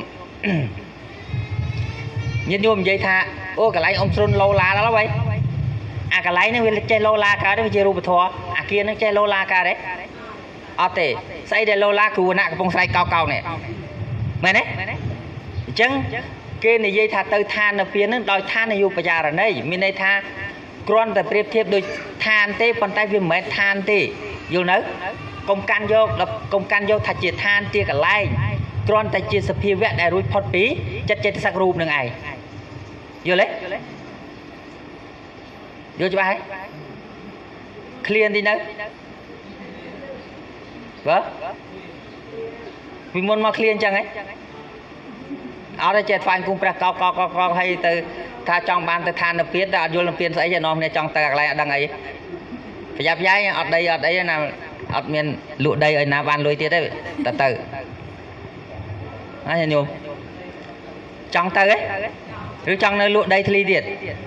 Speaker 1: ยี่ทาโอ้กะไรอมซุนโลลาแล้วไว้กะไรนี่เวลาใจโลลาการได้เจรูปทัวเกียร์นั่งใจโลลาการเด้เอาแต่ใส่เดโลลาคือวันน่ะกับปงใส่เก่าๆเนี่ยไหมเนี่ยจังเกณฑ์ในยี่ท่าเตยทานในเพียนนั้นโดยทานในยุปยาระเนี่ยมีในท่ากรอนแต่เปรียบเทียบโดยทานเต้ปันไตวิมเหมือนทานเต้อยู่เนอะกรมการโยกกับกรมการโยกถัดเจียทานเจียกับไล่กรอนแต่เจียสพีแวะได้รู้พอดปีจัดเจตสักรูปหนึ่งไงอยู่เลยอยู่จะไปเคลียร์ดีนะวะวิมลมาเคลียร์จังไงเอาได้เจ็ดไฟกุ้งปลาเกาให้เตอถ้าจองบานเตอทานเปียดโยนเปียดใส่จะนอนเนี่ยจองเตออะไรดังไงพยายามย้ายอดได้นะอดเมียนลุได้ไอ้นาบานลุยเตี้ยได้แต่เตอนั่นโยมจองเตอหรือจองในลุได้ทะเลเดียด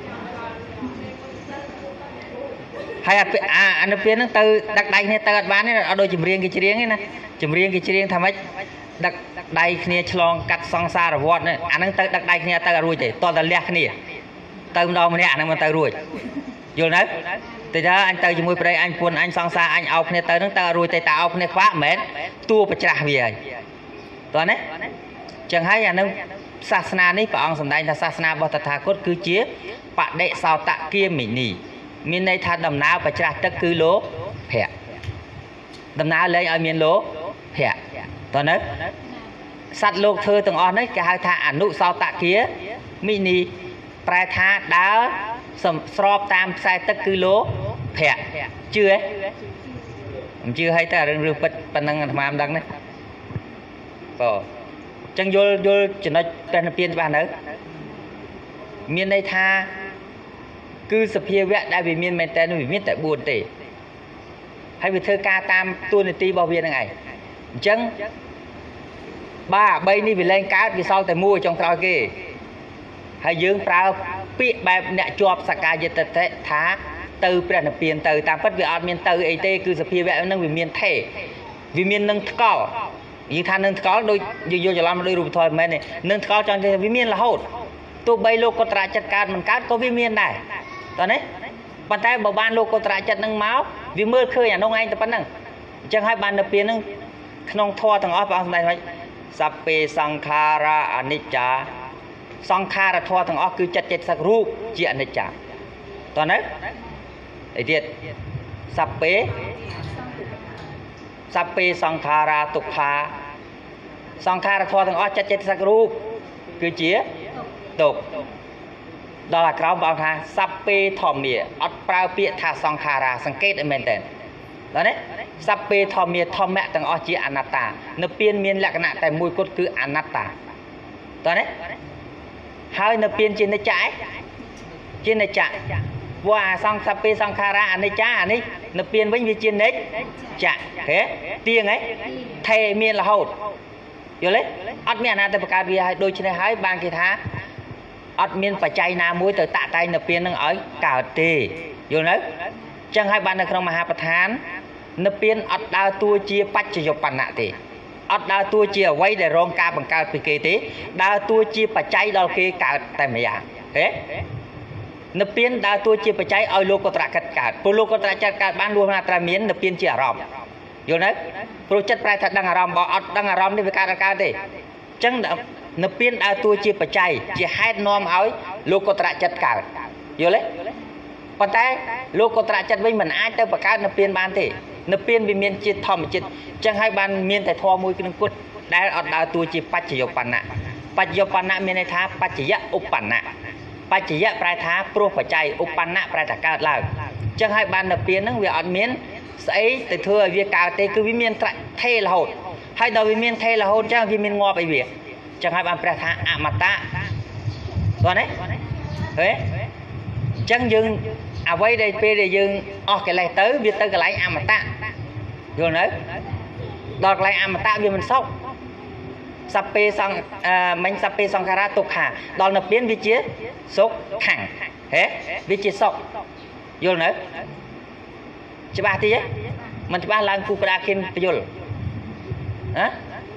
Speaker 1: ให้อันนั้นเป็นนั่งตือดักใดเนี่ยตือบ้านนี่เอาโดยจุ่มเรียงกี่เรียงนี่นะจุ่มเรียงทำให้ดักใดเนี่ยฉลองกัดซองซาหรือวอดเนี่ยอันนั้นตือดักใดเนี่ยตือรุ่ยเลยตอนตะเลียกนี่ตือมันดองมันเนี่ยอันนั้นมันตือรุ่ยอยู่นะแต่ถ้าอันตือจุ่มมือไปอันปวนอันซองซาอันเอาเนี่ยตือนั่งตือรุ่ยแต่ตาเอาเนี่ยคว้าเหม็นตัวประจ่าเบียร์ตอนนี้จังให้อันนั้นศาสนานี้พระองค์สำแดงศาสนาบทถาคตคือเจี๊ยบปะเดะสาวตะเกียมินีมีในทางดำน้ำประจักษ์คือโลแผะดำน้ำเลยเอาเมียนโลแผะตอนนั้นสัตว์โลกเธอต้องอ่อนนั้นจะให้ทางอนุสาวตะเกียมินีปลายทางดาวสอบตามสายตะคือโลแผะเชื่อผมเชื่อให้แต่เรื่องปนังธรรมดังนั้นก็จังโยจะน้อยเป็นเปลี่ยนบ้านเนอะมีในทางคือสเปียแวะได้วิมีนแมนแต่วิมีนแต่บุญตีให้วิเธอกาตามตัวในตีบอเวียนยังไงจังบ้าใบนี่วิแรงการ์ดวิซาวแต่มูจงตรอยเกให้ยืงเปล่าปีแบบเนี่ยจวบสกายจะเตะท้าตือเปลี่ยนเปลี่ยนตือตามพัดวิอาร์เมียนตือไอเต้คือสเปียแวะนั่งวิมีนเทวิมีนนั่งก้อยิ่งทานนั่งก้อโดยโยจะล้ำโดยรูปทอยแม่เนี่ยนั่งก้อจนจะวิมีนละโหดตัวใบโลกตราจัดการมันการ์ดก็วิมีนได้ตอนนี้ปัจจัยบ้านโลกตราจัดนั่งเมาส์วิมือเคยอย่างน้องไงแต่ปันนั่ง chẳng hai ban nợ tiền nó không thua thằng ớt vào này sắp bê sankhara anicca sankhara thua thằng ớt cứ chặt chặt sắc rúp chỉ anicca toàn đấy để tiệt sắp bê sankhara tukha sankhara thua thằng ớt chặt chặt sắc rúp cứ chỉ tục đó là cái bảo tha sắp bê thòm mía ớt prao bịa thà sankhara sang kết ở bên tên đó đấy sắp bê thòm mía thòm mẹ thằng ớt chỉ anatta nó biên miên lạc nạ tại mùi cốt cứ anatta đó đấy hai nó biên trên nó chạy qua xong sắp bê sankhara anh ấy cha anh ấy nó biên với trên đấy chạy thế tiền ấy thề miên là hột vô lấy ớt miên anatta bạc bia đôi trên hai ban kia thá ớt miên phải chay na muối từ tạ tay nó biên nó ở cả tê vô lấy chẳng hai ban nó không mà hạ thán nó biên ớt đào tua chia bắt cho dục bản nạ tê ớt đào tua chia quay để rong ca bằng cao bị tế đào tua chia phải chay đào kia cả tại mày à thế nó biên đào tua chia phải chay ở lô có trạc cả lô có trạc cả ban luôn là trà miến nó biên chia ròm vô lấy pro chất prai thật đang ròm bỏ ớt đang ròm đi với cao tê chẳng nó biên đào tua chia phải chay chia hai nom áo lô có trạc chất cả vô lấy còn tay lô có trạc chất với mình ai tới bạc cao nó biên ban thế nó biên vì miền chết thòm chết chẳng hai ban miền tại thò mùi cái năng cốt đã ở đào tua chỉ bắt chỉ dục bản nạ miền này thá bắt chỉ dắt úp bản nạ bắt chỉ dắt prai thá pro phải chạy úp bản nạ prai thả cao là chẳng hai ban nó biên nó vì ở miền ấy từ thưa việc cao tê cứ vì miền thay là hột hai đầu vì miền thay là hột chẳng vì miền ngò bị việc chẳng hai ban prai thá amata rồi đấy thế chẳng dừng à quay đây p đây dừng cái này tới việc tới cái lại amata rồi nữa đọt lại amata vì mình sốc sắp p xong mình sắp p xong khara tục hà đòn lập biến vi chế sốc thẳng thế vi chế sốc rồi nữa chỉ ba tí ấy mình chỉ ba lần phụ ra kim rồi hả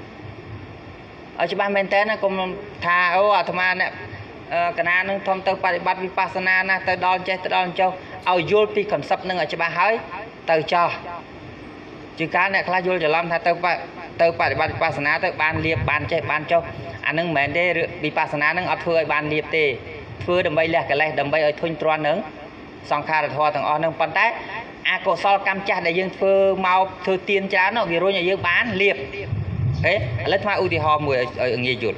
Speaker 1: ở chỉ ba men tên nó cũng thà ở thằng anh nè cái nào nó thông tới bắt vipassana na tới đòn châu ao vô pi concept nó ở chỉ ba hỏi từ cho chứ cá này khai vô cho làm thay tới bắt vipassana tới ban liệp ban chơi ban châu anh nâng mền đây vipassana nâng ở thưa ban liệp tê thưa đầm bay lẹ cái này đầm bay ở thôn tròn nướng song kha là thua thằng on nâng pan té cổ so cam cha để dương thưa mau thưa tiền trả nó vì rồi nhà dương bán liệp thế lấy mai ưu tiên họ mùi ở nghề chuột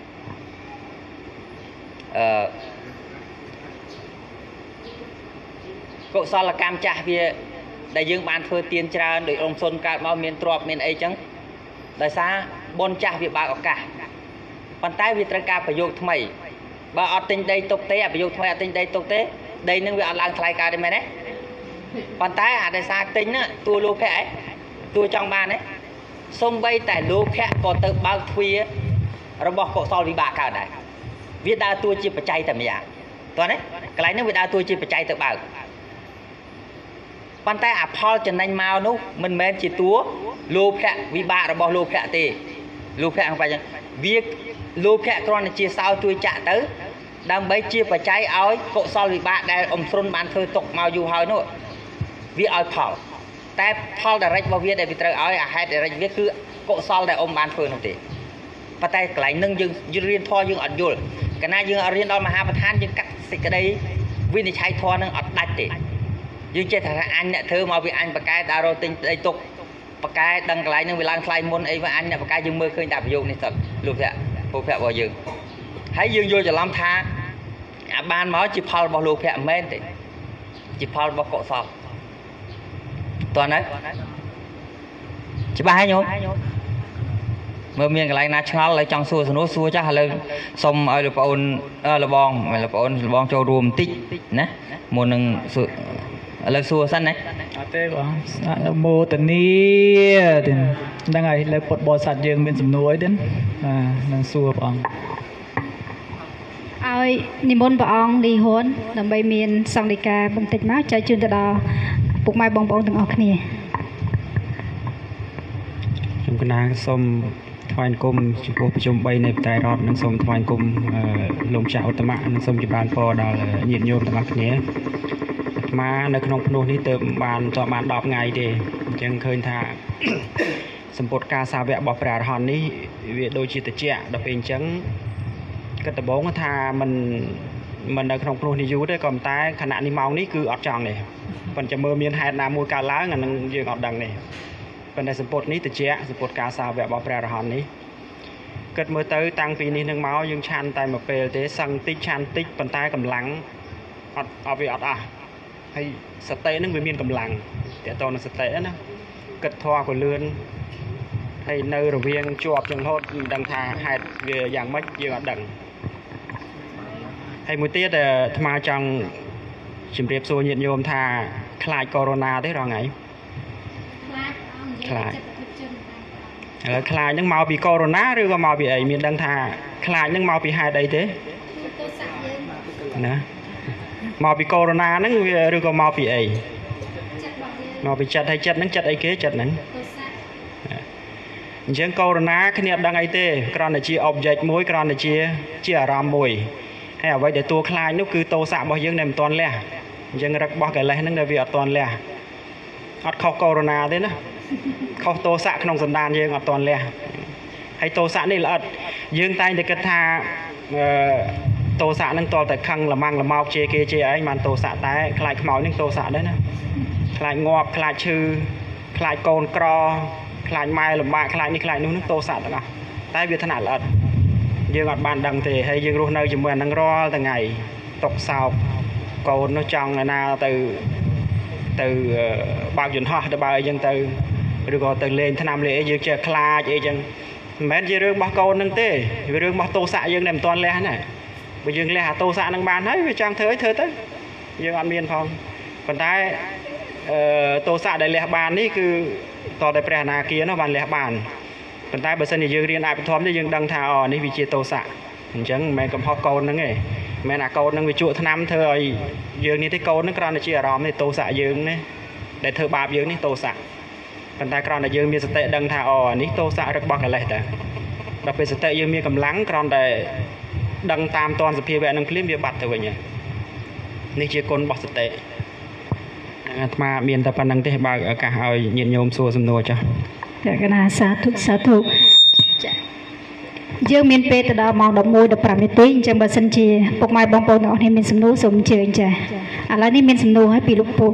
Speaker 1: cậu so là cam cha vì đại dương ban phơi tiền tra để ông xuân cả bao miền trọp miền ấy chẳng đại xa bon cha vì bà ở cả bàn tay vì tra ca phải dùng thay bà ở tinh đây tục tế phải dùng thay ở tinh đây tục tế đây nên vì ở làng thay cả đây mày đấy bàn tay à đại xa tính á tôi lô phẹ tôi trong ban đấy sông bay tại lô phẹ còn từ bao thuê rồi bỏ cậu so đi bà cả này viết đa tôi chỉ phải chạy tầm nhà toàn đấy cái này nó viết đa tôi chỉ phải chạy từ bảo bàn tay áp Paul cho nên mau nút mình men chỉ túa lô phẹ vì bà rồi bỏ lô phẹ tê lô phẹ không phải chẳng việc lô phẹ con là chia sao tôi chạy tới đang bấy chia phải chạy áo cậu so vì bà đây ông xuân bán thôi tục mau dù hơi nữa vì ở Paulแต่พอได้รับวิทย์ได้วิตรเอาให้ได้รับวิทย์คือโกซอลได้อมบานเฟิร์นนั่นเองปัจจัยหลายนึงยังเรียนทอยังอัดยุ่งกันนะยังเรียนเอามาหาประธานยังกัดสิกระไดวินิจฉัยทอนึงอัดได้เตะยังเจตนาอันเนี่ยเธอมาวิอันประกายดาวโรติงได้ตกประกายดังหลายนึงเวลาคลายมนไอ้ว่าอันเนี่ยประกายยังมือเคยดับยุ่งในสัตว์ลูกแพะผู้แพะบ่ยังให้ยังโยจะล้ำท้าบานหมอจีพอลบ่ลูกแพะเม่นติจีพอลบ่โกซอลtoàn đấy chỉ ba hay nhung mơ miên cái này na chăng lại trong xua chắc là xong ở là bong cho rùm tích nè một nâng là xua xanh này
Speaker 2: mô tận đi đang ngày lấy bột bò sạt dương bên sầm núi đến đang xua bong
Speaker 3: ai niệm môn bong đi hôn làm bay miền sang đi ca bông tịch máu chạy chuyên từ đó buộc mai bong bong từng ở kia
Speaker 2: chúng cái nàng xôm thoại cung chụp chụp bay này tại rọt nàng xôm thoại cung lồng chảo tầm mạng nàng xôm chụp bàn phò đó là nhiệt nhôm tầm mạng nhé
Speaker 4: มาในขนมพนุนี้เติมบานต่อบานดอกไงเดยังเคยท่าสมบูรณ์การสาวแวะบอกปราหอนนี้เวียโดยจิตเจ้าดับเป็นจังกระตบงท่ามันในขนมพนุนี้อยู่ได้ก่อนตายขณะนี้เมานี้คืออดจังเนี่ยมันจะเมื่อมีนหายน้ำมูลการล้างอันนั้นยืนอดดังเนี่ยเป็นในสมบูรณ์นี้ติเจ้าสมบูรณ์การสาวแวะบอกปราหอนนี้เกิดเมื่อเตยตั้งปีนี้หนึ่งเมายังชันตายมาเปลเตสังติชันติปันตายกำลังเอาไปอดให้สเตนึงไปมีกำลังแต่ตอนสเตนะกระทอcủaเลื่อนให้เนื้อระเวียงจวบจังโทษดังทาหายอย่างไม่เยอะดังให้มือเตี้ยแต่มาจังชิมเรียบโซnhiệtโยมทาคลายโควิดได้หรอไงคลายแล้วคลายยังเมาปีโควิดหรือว่าเมาปีไอมีดังทาคลายยังเมาปีหายใดเต้นะเมาปีโควิดนั่งหรือก็เมาปีไอเมาปีจัดให้จัดนั่งจัดไอเก๋จัดนั่งยังโควิดขณีดังไอเต้กรอนจีออบเจกต์มวยกรอนจีอารามมวยให้เอาไว้เดี๋ยวตัวคลายนั่นคือโตสะบ่ยังในตอนแรกยังรักบ่กันเลยนั่งในวิอตอนแรกอัดเข้าโควิดได้นะเข้าโตสะขนมสันดานยังอัดตอนแรกให้โตสะนี่ละอัดยังตายในกระทาโตสะนั่งโตแต่คังละมังละเมาเจเกเจไอ้มันโตสะตายคลายขมเอานั่งโตสะได้นะคลายงอบคลายชื่อคลายโกนกรอคลายไม้ละมาคลายนี่คลายนู้นนั่งโตสะต่างอ่ะตายเวทนาละอัดยังอัดบานดังเตะให้ยังรู้เนยจมูกนั่งรอแต่ไงตกสาวโกนnó trong là từ bao nhiêu hoa từ bao nhiêu từ rồi còn từ lên tham lễ dương chơi kla chơi chân mấy chơi rương bao câu nâng tê rương bao tô xạ dương làm toàn lẽ này bây giờ lẽ tô xạ nâng bàn hết trang thới thới tới dương ăn miên phong còn tay tô xạ đại lẽ bàn ní cứ to đại bè na kia nó bàn lẽ bàn còn tay bữa sau này dương riêng ai bị thóm thì dương đăng thao ní vì chia tô xạ chẳng mẹ cầm hoa câu nâng ấyแม่น่ะโกนนั่งไปจุทนำเธอยืนนี่ที่โกนนั่งกรอนในเชียร์รอมในโตสะยืนนี่แต่เธอบาปยืนนี่โตสะกันแต่กรอนในยืนมีสเตดังท่าอ่อนี่โตสะรักบอกอะไรแต่เราเป็นสเตยืนมีกำลังกรอนแต่ดังตามตอนสเปียแหวนนั่งคลิปเบียบัตเธอไว้เนี่ยนี่เชียร์คนบอกสเตมาเมียนตะปันนั่งเตะบากกะเอาเย็นโยมสัวสมโนจ้ะ
Speaker 3: อยากนาสาธุdương miền Tây từ đó mong đọc môi đọc làm miền Tây chẳng bớt sân chi bọc mai bong bong nọ nên miền sầm nô sầm chơi chả là ní miền sầm nô hay bị lục bộ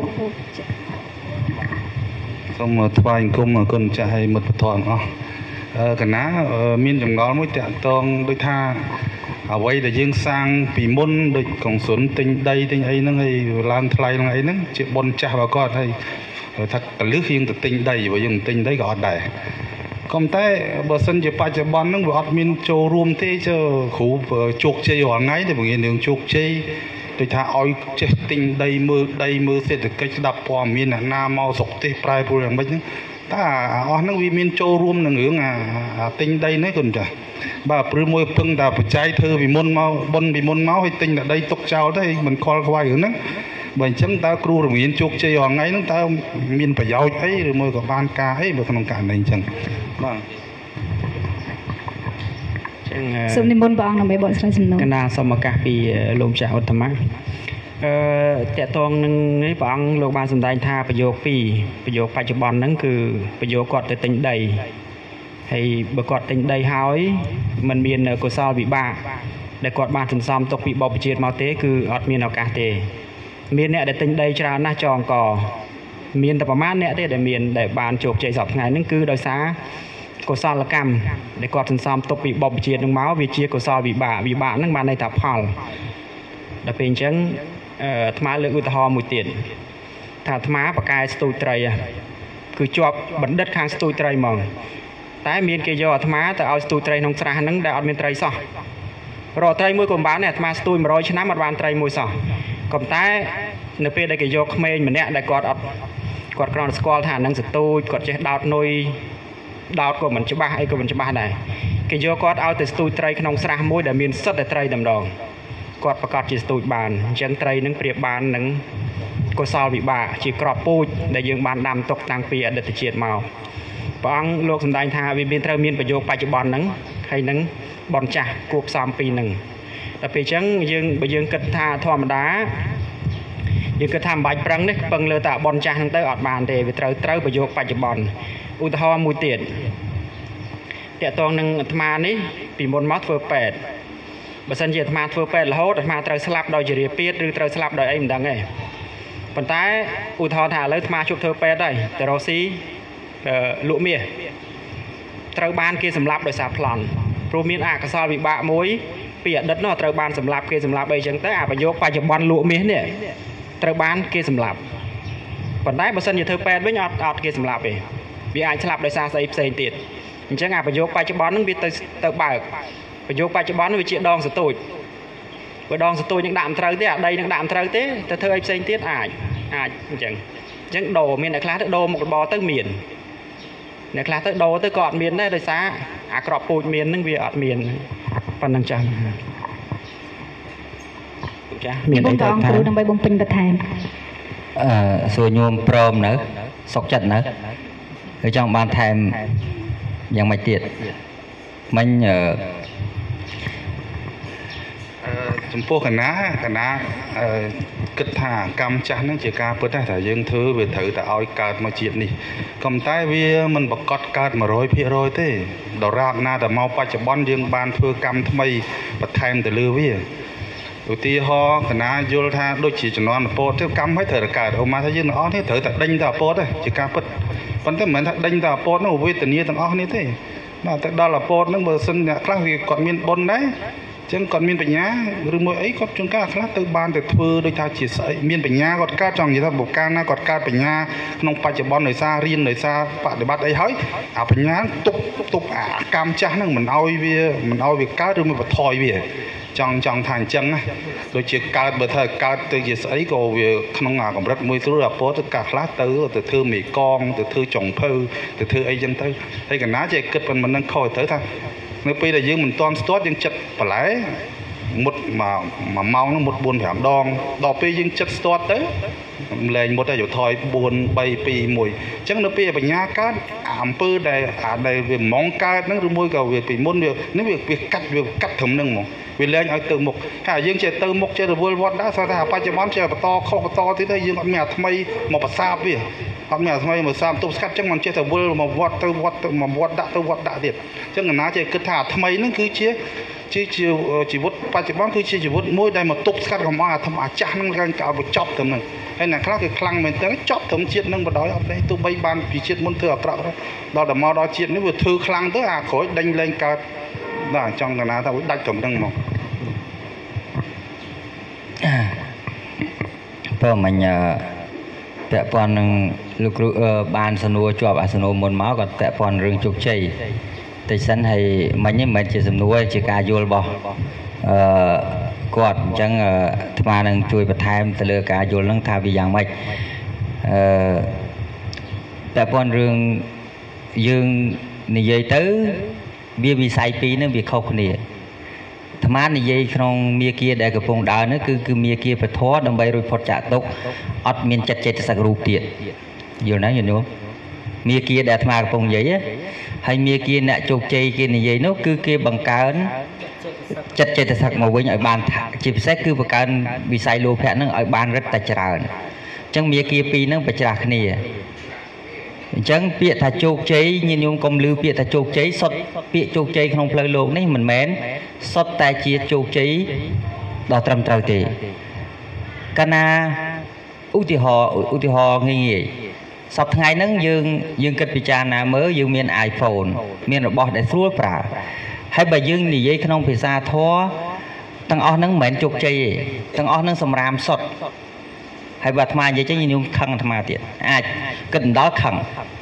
Speaker 5: xong mà thay công mà con chạy một thọn cái ná miền trồng ngó mới tẹt tông đôi tha ở đây là dương sang bị môn đôi cổng xuống tinh đây tinh ấy nó hay lan thay nó ấy nó chuyện bon cha bà con hay thật cả lứa khiêng từ tinh đây và dùng tinh đấy gọt đầy còn tại bờ sân chỉ ba chợ bán nó vừa admin châu room thế cho khu chuột chơi ở ngay thì mọi người đường chuột chơi tôi thà oi chơi tinh đầy mưa sẽ được cái đập qua miền là nam mau sọc thế prai phu rằng mấy ta ở nó vì miền châu room là ngưỡng tinh đây đấy còn chả bà pru môi phưng đào trái thơ vì môn máu bôn vì môn máu hay tinh ở đây tốc trào đấy mình coi quay ở nó bởi chấm ta kêu rồi miền chuột chơi ở ngay nó ta miền phải giàu ấy rồi môi có ban ca ấy và không cả này chẳng vâng
Speaker 3: sớm đi môn bong là mấy bọn sai sầm nô
Speaker 4: cái nào xong mà cả bị lồng chảo thầm áแต่ตรงนี้บางโลกบาลสมัยท่าประโยคปีประโยคปัจจุบันนั่นคือประโยคกอดแต่ติงใดให้บกอดติงใดหายมันมีนกุศลวิบากแต่กอดมาถึงซ้ำตกปีบอบเจียดมาเตคืออดมีนเอากาเตมีนเนี่ยแต่ติงใดชราหน้าจองก่อมีนแต่ประมาณเนี่ยแต่มีนแต่บานโจกใจสอบไงนั่นคือโดยสากุศลกรรมแต่กอดถึงซ้ำตกปีบอบเจียดนึงเมาวิเชียกุศลวิบากนั่งมาในตับพอลแต่เป็นจังธรรมะเลือกอุตหะมุตินถ้าธรรมะประกายสตูไตรคือจวบบันดัดข้างสตูไตรมองแต่เมียนเกยธรรมะแต่เอาสตูไตรนองสระนั้นได้เอาเมียนไตรซอรอไตรมวยกลมบ้านเนี่ยธรรมะสตูมร้อยชนะมาบานไตรมวยซอกลมแต่เนื้อเป็ดได้เกยขเมยเหมือนเนี่ยได้กอดกอดกรอนสกอลฐานนังสตูกอดเจดาวนุยดาวก็เหมือนจะบ้าไอ้ก็เหมือนจะบ้าได้เกยกอดเอาแต่สตูไตรนองสระมวยแต่เมียนสัตแต่ไตรดำดองกอดประกาศจิตตูบานจังไตรนึงเปรียบบานนึงกุศลวิบากจีกรอบปูดได้ยังบานดำตกต่างปีอดีตเฉียดเมาปังโลกสมดัยธาวิบินเทอร์มีนประโยคปัจจุบันนึงให้นึงบอลจ่ากูบ3 ปีหนึ่งแต่ปีจังยังไปยังกัดธาธรรมดาយើងគិតថាមិនបាច់ប្រឹងនេះពឹងលើតែបនចាស់ហ្នឹងទៅអត់បានទេវាត្រូវប្រយោគបច្ចុប្បន្នឧទាហរណ៍មួយទៀតតកតងនឹងអាត្មានេះពីមុនមកធ្វើពេទ្យបើសិនជាអាត្មាធ្វើពេទ្យរហូតអាត្មាត្រូវស្លាប់ដោយជារាពាតឬត្រូវស្លាប់ដោយអីមិនដឹងទេប៉ុន្តែឧទាហរណ៍ថាឥឡូវអាត្មាជួបធ្វើពេទ្យហើយទៅរកស៊ីលក់មាសត្រូវបានគេសម្លាប់ដោយសារប្លន់ព្រោះមានអកុសលវិបាកមួយពីអតីតនោះត្រូវបានសម្លាប់គេសម្លាប់អីចឹងទៅអាប្រយោគបច្ចុប្បន្នលក់មាសនេះត្រូវបានគេសម្លាប់ប៉ុន្តែបើសិនជាធ្វើពេទ្យវិញអត់គេសម្លាប់ទេវាអាចស្លាប់ដោយសារស្អីផ្សេងទៀតអញ្ចឹងអាប្រយោគបច្ចុប្បន្នហ្នឹងវាទៅបើកប្រយោគបច្ចុប្បន្នវាជាដងសតូចបើដងសតូចនឹងដាក់មិនត្រូវទេអាដីនឹងដាក់មិនត្រូវទេទៅធ្វើអីផ្សេងទៀតអាចអញ្ចឹងដូរមានអ្នកខ្លះទៅដូរមុខរបរទៅមានអ្នកខ្លះទៅដូរទៅក៏អត់មានដែរដោយសារអាក្របពូជមានហ្នឹងវាអត់មានប៉ុណ្ណឹងចាស់មានអីទៅថាគ្រូដើម្បីបំពេញបន្ថែម
Speaker 1: សួរញោមព្រមនៅសុកចិត្តនៅហើយចង់បានថែមយ៉ាងម៉េចទៀតមិញ
Speaker 5: ចំពោះគណៈគិតថាកម្មចាស់ហ្នឹងជាការពិតតែយើងធ្វើវាត្រូវតែឲ្យកើតមកជាតិនេះក៏តែវាមិនប្រកាសកើត 100% ទេដរាបណាតែមកបច្ចុប្បន្នយើងបានធ្វើកម្មថ្មីបន្ថែមទៅលើវាឧទាហរណ៍គណៈយល់ថាដូចជាជំនាន់អពតទៅកម្មឲ្យត្រូវតែកើតអូមកថាយើងទាំងអស់នេះត្រូវតែដេញទៅអពតទេជាការពិតប៉ុន្តែមិនមែនថាដេញទៅអពតនោះវេទនាទាំងអស់នេះទេបាទតែដល់អពតហ្នឹងបើសិនអ្នកខ្លះវាគាត់មានបុណ្យដែរចឹងគាត់មានបញ្ញាឬមួយអីគាត់ជួនកាលខ្លះទៅបានទៅធ្វើដូចថាជាស្អីមានបញ្ញាគាត់កើតចង់និយាយថាបុគ្គលណាគាត់កើតបញ្ញាក្នុងបច្ចុប្បន្នដោយសាររៀនដោយសារបដិបត្តិអីហើយអាបញ្ញាទុកអាកម្មចាស់ហ្នឹងមិនឲ្យវាកើតឬមួយបន្ថយវាចង់ថាអញ្ចឹងណាដូចជាកើតបើថាកើតទៅជាស្អីក៏វាក្នុងអាកម្រិតមួយស្រួលអាពតទៅកាខ្លះទៅធ្វើមេកងទៅធ្វើចុងភៅទៅធ្វើអីចឹងទៅហើយកណាចេះគិតប៉ុណ្ណឹងខុសទៅថានៅពេលដែលយើងមិនទាន់ស្ទាត់យើងចិត្តបន្លែមុតមួយម៉ោងនោះមុត 4-5 ដងដល់ពេលយើងចិត្តស្ទាត់ទៅលែងមុតទៅថយ 4 3 2 1អញ្ចឹងនៅពេលបញ្ញាកើតអំពើដែលវាម៉ងកើតហ្នឹងឬមួយក៏វាពីមុនវាកាត់ត្រឹមហ្នឹងហ្មងវាលែងឲ្យទៅមុខថាយើងចេះទៅមុខចេះរវល់វត្តដែរថាបច្ចុប្បន្នចេះបន្តខុសបន្តទៀតហើយយើងអត់មានអាថ្មីមកប្រសាបវាអត់មានអាថ្មីមកសាបទប់ស្កាត់អញ្ចឹងមិនចេះតែវិលមកវត្តទៅវត្តទៅមកវត្តដាក់ទៅវត្តដាក់ទៀតអញ្ចឹងកណាចេះគិតថាអាថ្មីហ្នឹងគឺជាជីវិតបច្ចុប្បន្នគឺជាជីវិតមួយដែលមកទប់ស្កាត់កុំឲ្យអាចាស់ហ្នឹងគេឲ្យចប់ទៅហ្នឹងហើយអ្នកខ្លះគេខ្លាំងមែនតើចប់ត្រឹមជាតិហ្នឹងបដ ாய் អត់ទេទោះបីបានពីជាតិមុនធ្វើអាក្រក់ដល់តែមកដល់ជាតិនេះវាធ្វើខ្លាំងទៅអាក្រោយដេញលែងកើតបាទចង់កណាថាដាច់ត្រឹមហ្នឹងមក
Speaker 1: ព្រោះមិញពាក់ព័ន្ធនឹងលោកគ្រូបានសនួរជាប់អាសនួរមុនមកក៏ពាក់ព័ន្ធរឿងជោគជ័យតិចសិនហើយមិញនេះមិនមែនជាសំណួរជាការយល់របស់គាត់អញ្ចឹងអាត្មានឹងជួយបន្ថែមទៅលើការយល់ហ្នឹងថាវាយ៉ាងម៉េចពាក់ព័ន្ធរឿងយើងនិយាយទៅវាវិស័យពីរហ្នឹងវាខុសគ្នាអាត្មានិយាយក្នុងមាគាដែលកំពុងដើរនេះគឺមាគាពធដើម្បីរួចផុតចាកទុក្ខអត់មានចិត្តចេតសិករូបទៀតយល់ណាយល់នោះមាគាដែលអាត្មាកំពុងនិយាយហើយមាគាអ្នកជោគជ័យគេនិយាយនោះគឺគេបង្កើនចិត្តចេតសិកមកវិញឲ្យបានជាពិសេសគឺបង្កើនវិស័យលោភៈហ្នឹងឲ្យបានរឹតតែច្រើនអញ្ចឹងមាគាពីរហ្នឹងប្រច្រាស់គ្នាអញ្ចឹងពាក្យថាជោគជ័យញាតិញោមកុំឮពាក្យថាជោគជ័យសុទ្ធពាក្យជោគជ័យក្នុងផ្លូវលោកនេះមិនមែនសុទ្ធតែជាជោគជ័យដ៏ត្រឹមត្រូវទេកាលណាឧទាហរណ៍ងាយសប្តាហ៍ថ្ងៃហ្នឹងយើងគិតពិចារណាមើលយើងមាន iPhone មានរបស់ដែលស្រួលប្រើហើយបើយើងនិយាយក្នុងភាសាធម៌ទាំងអស់ហ្នឹងមិនមែនជោគជ័យទេទាំងអស់ហ្នឹងសម្រាមសុទ្ធហើយបើអាត្មានិយាយចឹងញោមខឹងអាត្មាទៀតអាចគិតដល់ខឹង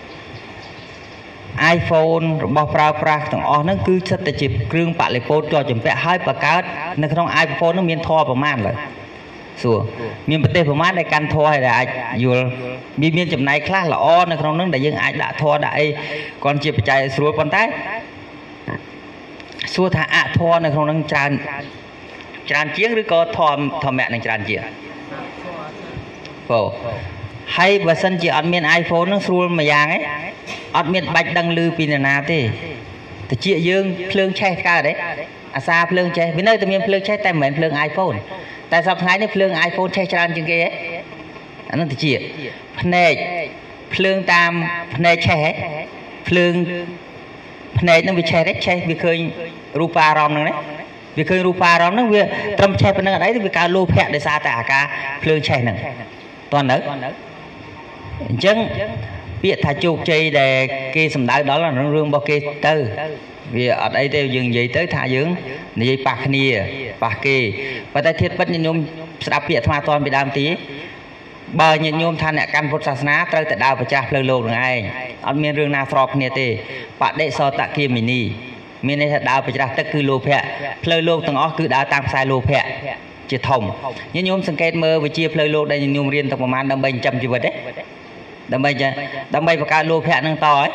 Speaker 1: iPhone របស់ប្រើប្រាស់ទាំងអស់ហ្នឹងគឺសិតតែជាគ្រឿងបរិពោធជាប់ចម្ពាក់ហើយបង្កើតនៅក្នុង iPhone ហ្នឹងមានធម៌ប្រមាណឡើយសួរមានប្រទេសប្រមាណដែលកាន់ធម៌ហើយដែលអាចយល់មានចំណែកខ្លះល្អនៅក្នុងហ្នឹងដែលយើងអាចដាក់ធម៌ដាក់អីគាត់ជាបច្ច័យស្រួលប៉ុន្តែសួរថាអធម៌នៅក្នុងហ្នឹងច្រើនជាងឬក៏ធម្មៈនឹងច្រើនជាងបងហើយបើសិនជាអត់មាន iPhone ហ្នឹងស្រួលមួយយ៉ាងឯងអត់មានបាច់ដឹងឮពីនរណាទេតិចយើងភ្លើងឆេះកើតទេអាសាភ្លើងឆេះវានៅតែមានភ្លើងឆេះតែមិនមែនភ្លើង iPhone តែសប្តាហ៍ថ្ងៃនេះភ្លើង iPhone ឆេះច្រើនជាងគេហ៎អានឹងតិចភ្នែកភ្លើងតាមភ្នែកឆេះភ្លើងភ្នែកនឹងវាឆេះឆេះវាឃើញរូបារម្មណ៍ហ្នឹងណាវាឃើញរូបារម្មណ៍ហ្នឹងវាត្រឹមឆេះប៉ុណ្្នឹងអត់អីទៅវាកើតលោភៈដោយសារតែអាការភ្លើងឆេះហ្នឹងតោះនៅអញ្ចឹងពាក្យថាជោគជ័យដែលគេសម្ដៅដល់រឿងរបស់គេទៅវាអត់អីទេយើងនិយាយទៅថាយើងនិយាយប៉ះគ្នាប៉ះគេប៉ុន្តែធៀបពិតញាតិញោមស្ដាប់ពាក្យអាត្មាតពីដើមទីបើញាតិញោមថាអ្នកកាន់ពុទ្ធសាសនាត្រូវតែដើរប្រចាស់ផ្លូវលោកនឹងឯងអត់មានរឿងណាស្របគ្នាទេបដិសតគិមីនីមានន័យថាដើរប្រចាស់ទឹកគឺលោភៈផ្លូវលោកទាំងអស់គឺដើរតាមខ្សែលោភៈជាធំញាតិញោមសង្កេតមើលវិជាផ្លូវលោកដែលញាតិញោមរៀនទៅប្រហែលដើម្បីចិញ្ចឹមជីវិតទេដើម្បីបង្កើតលោភៈនឹងតហើយ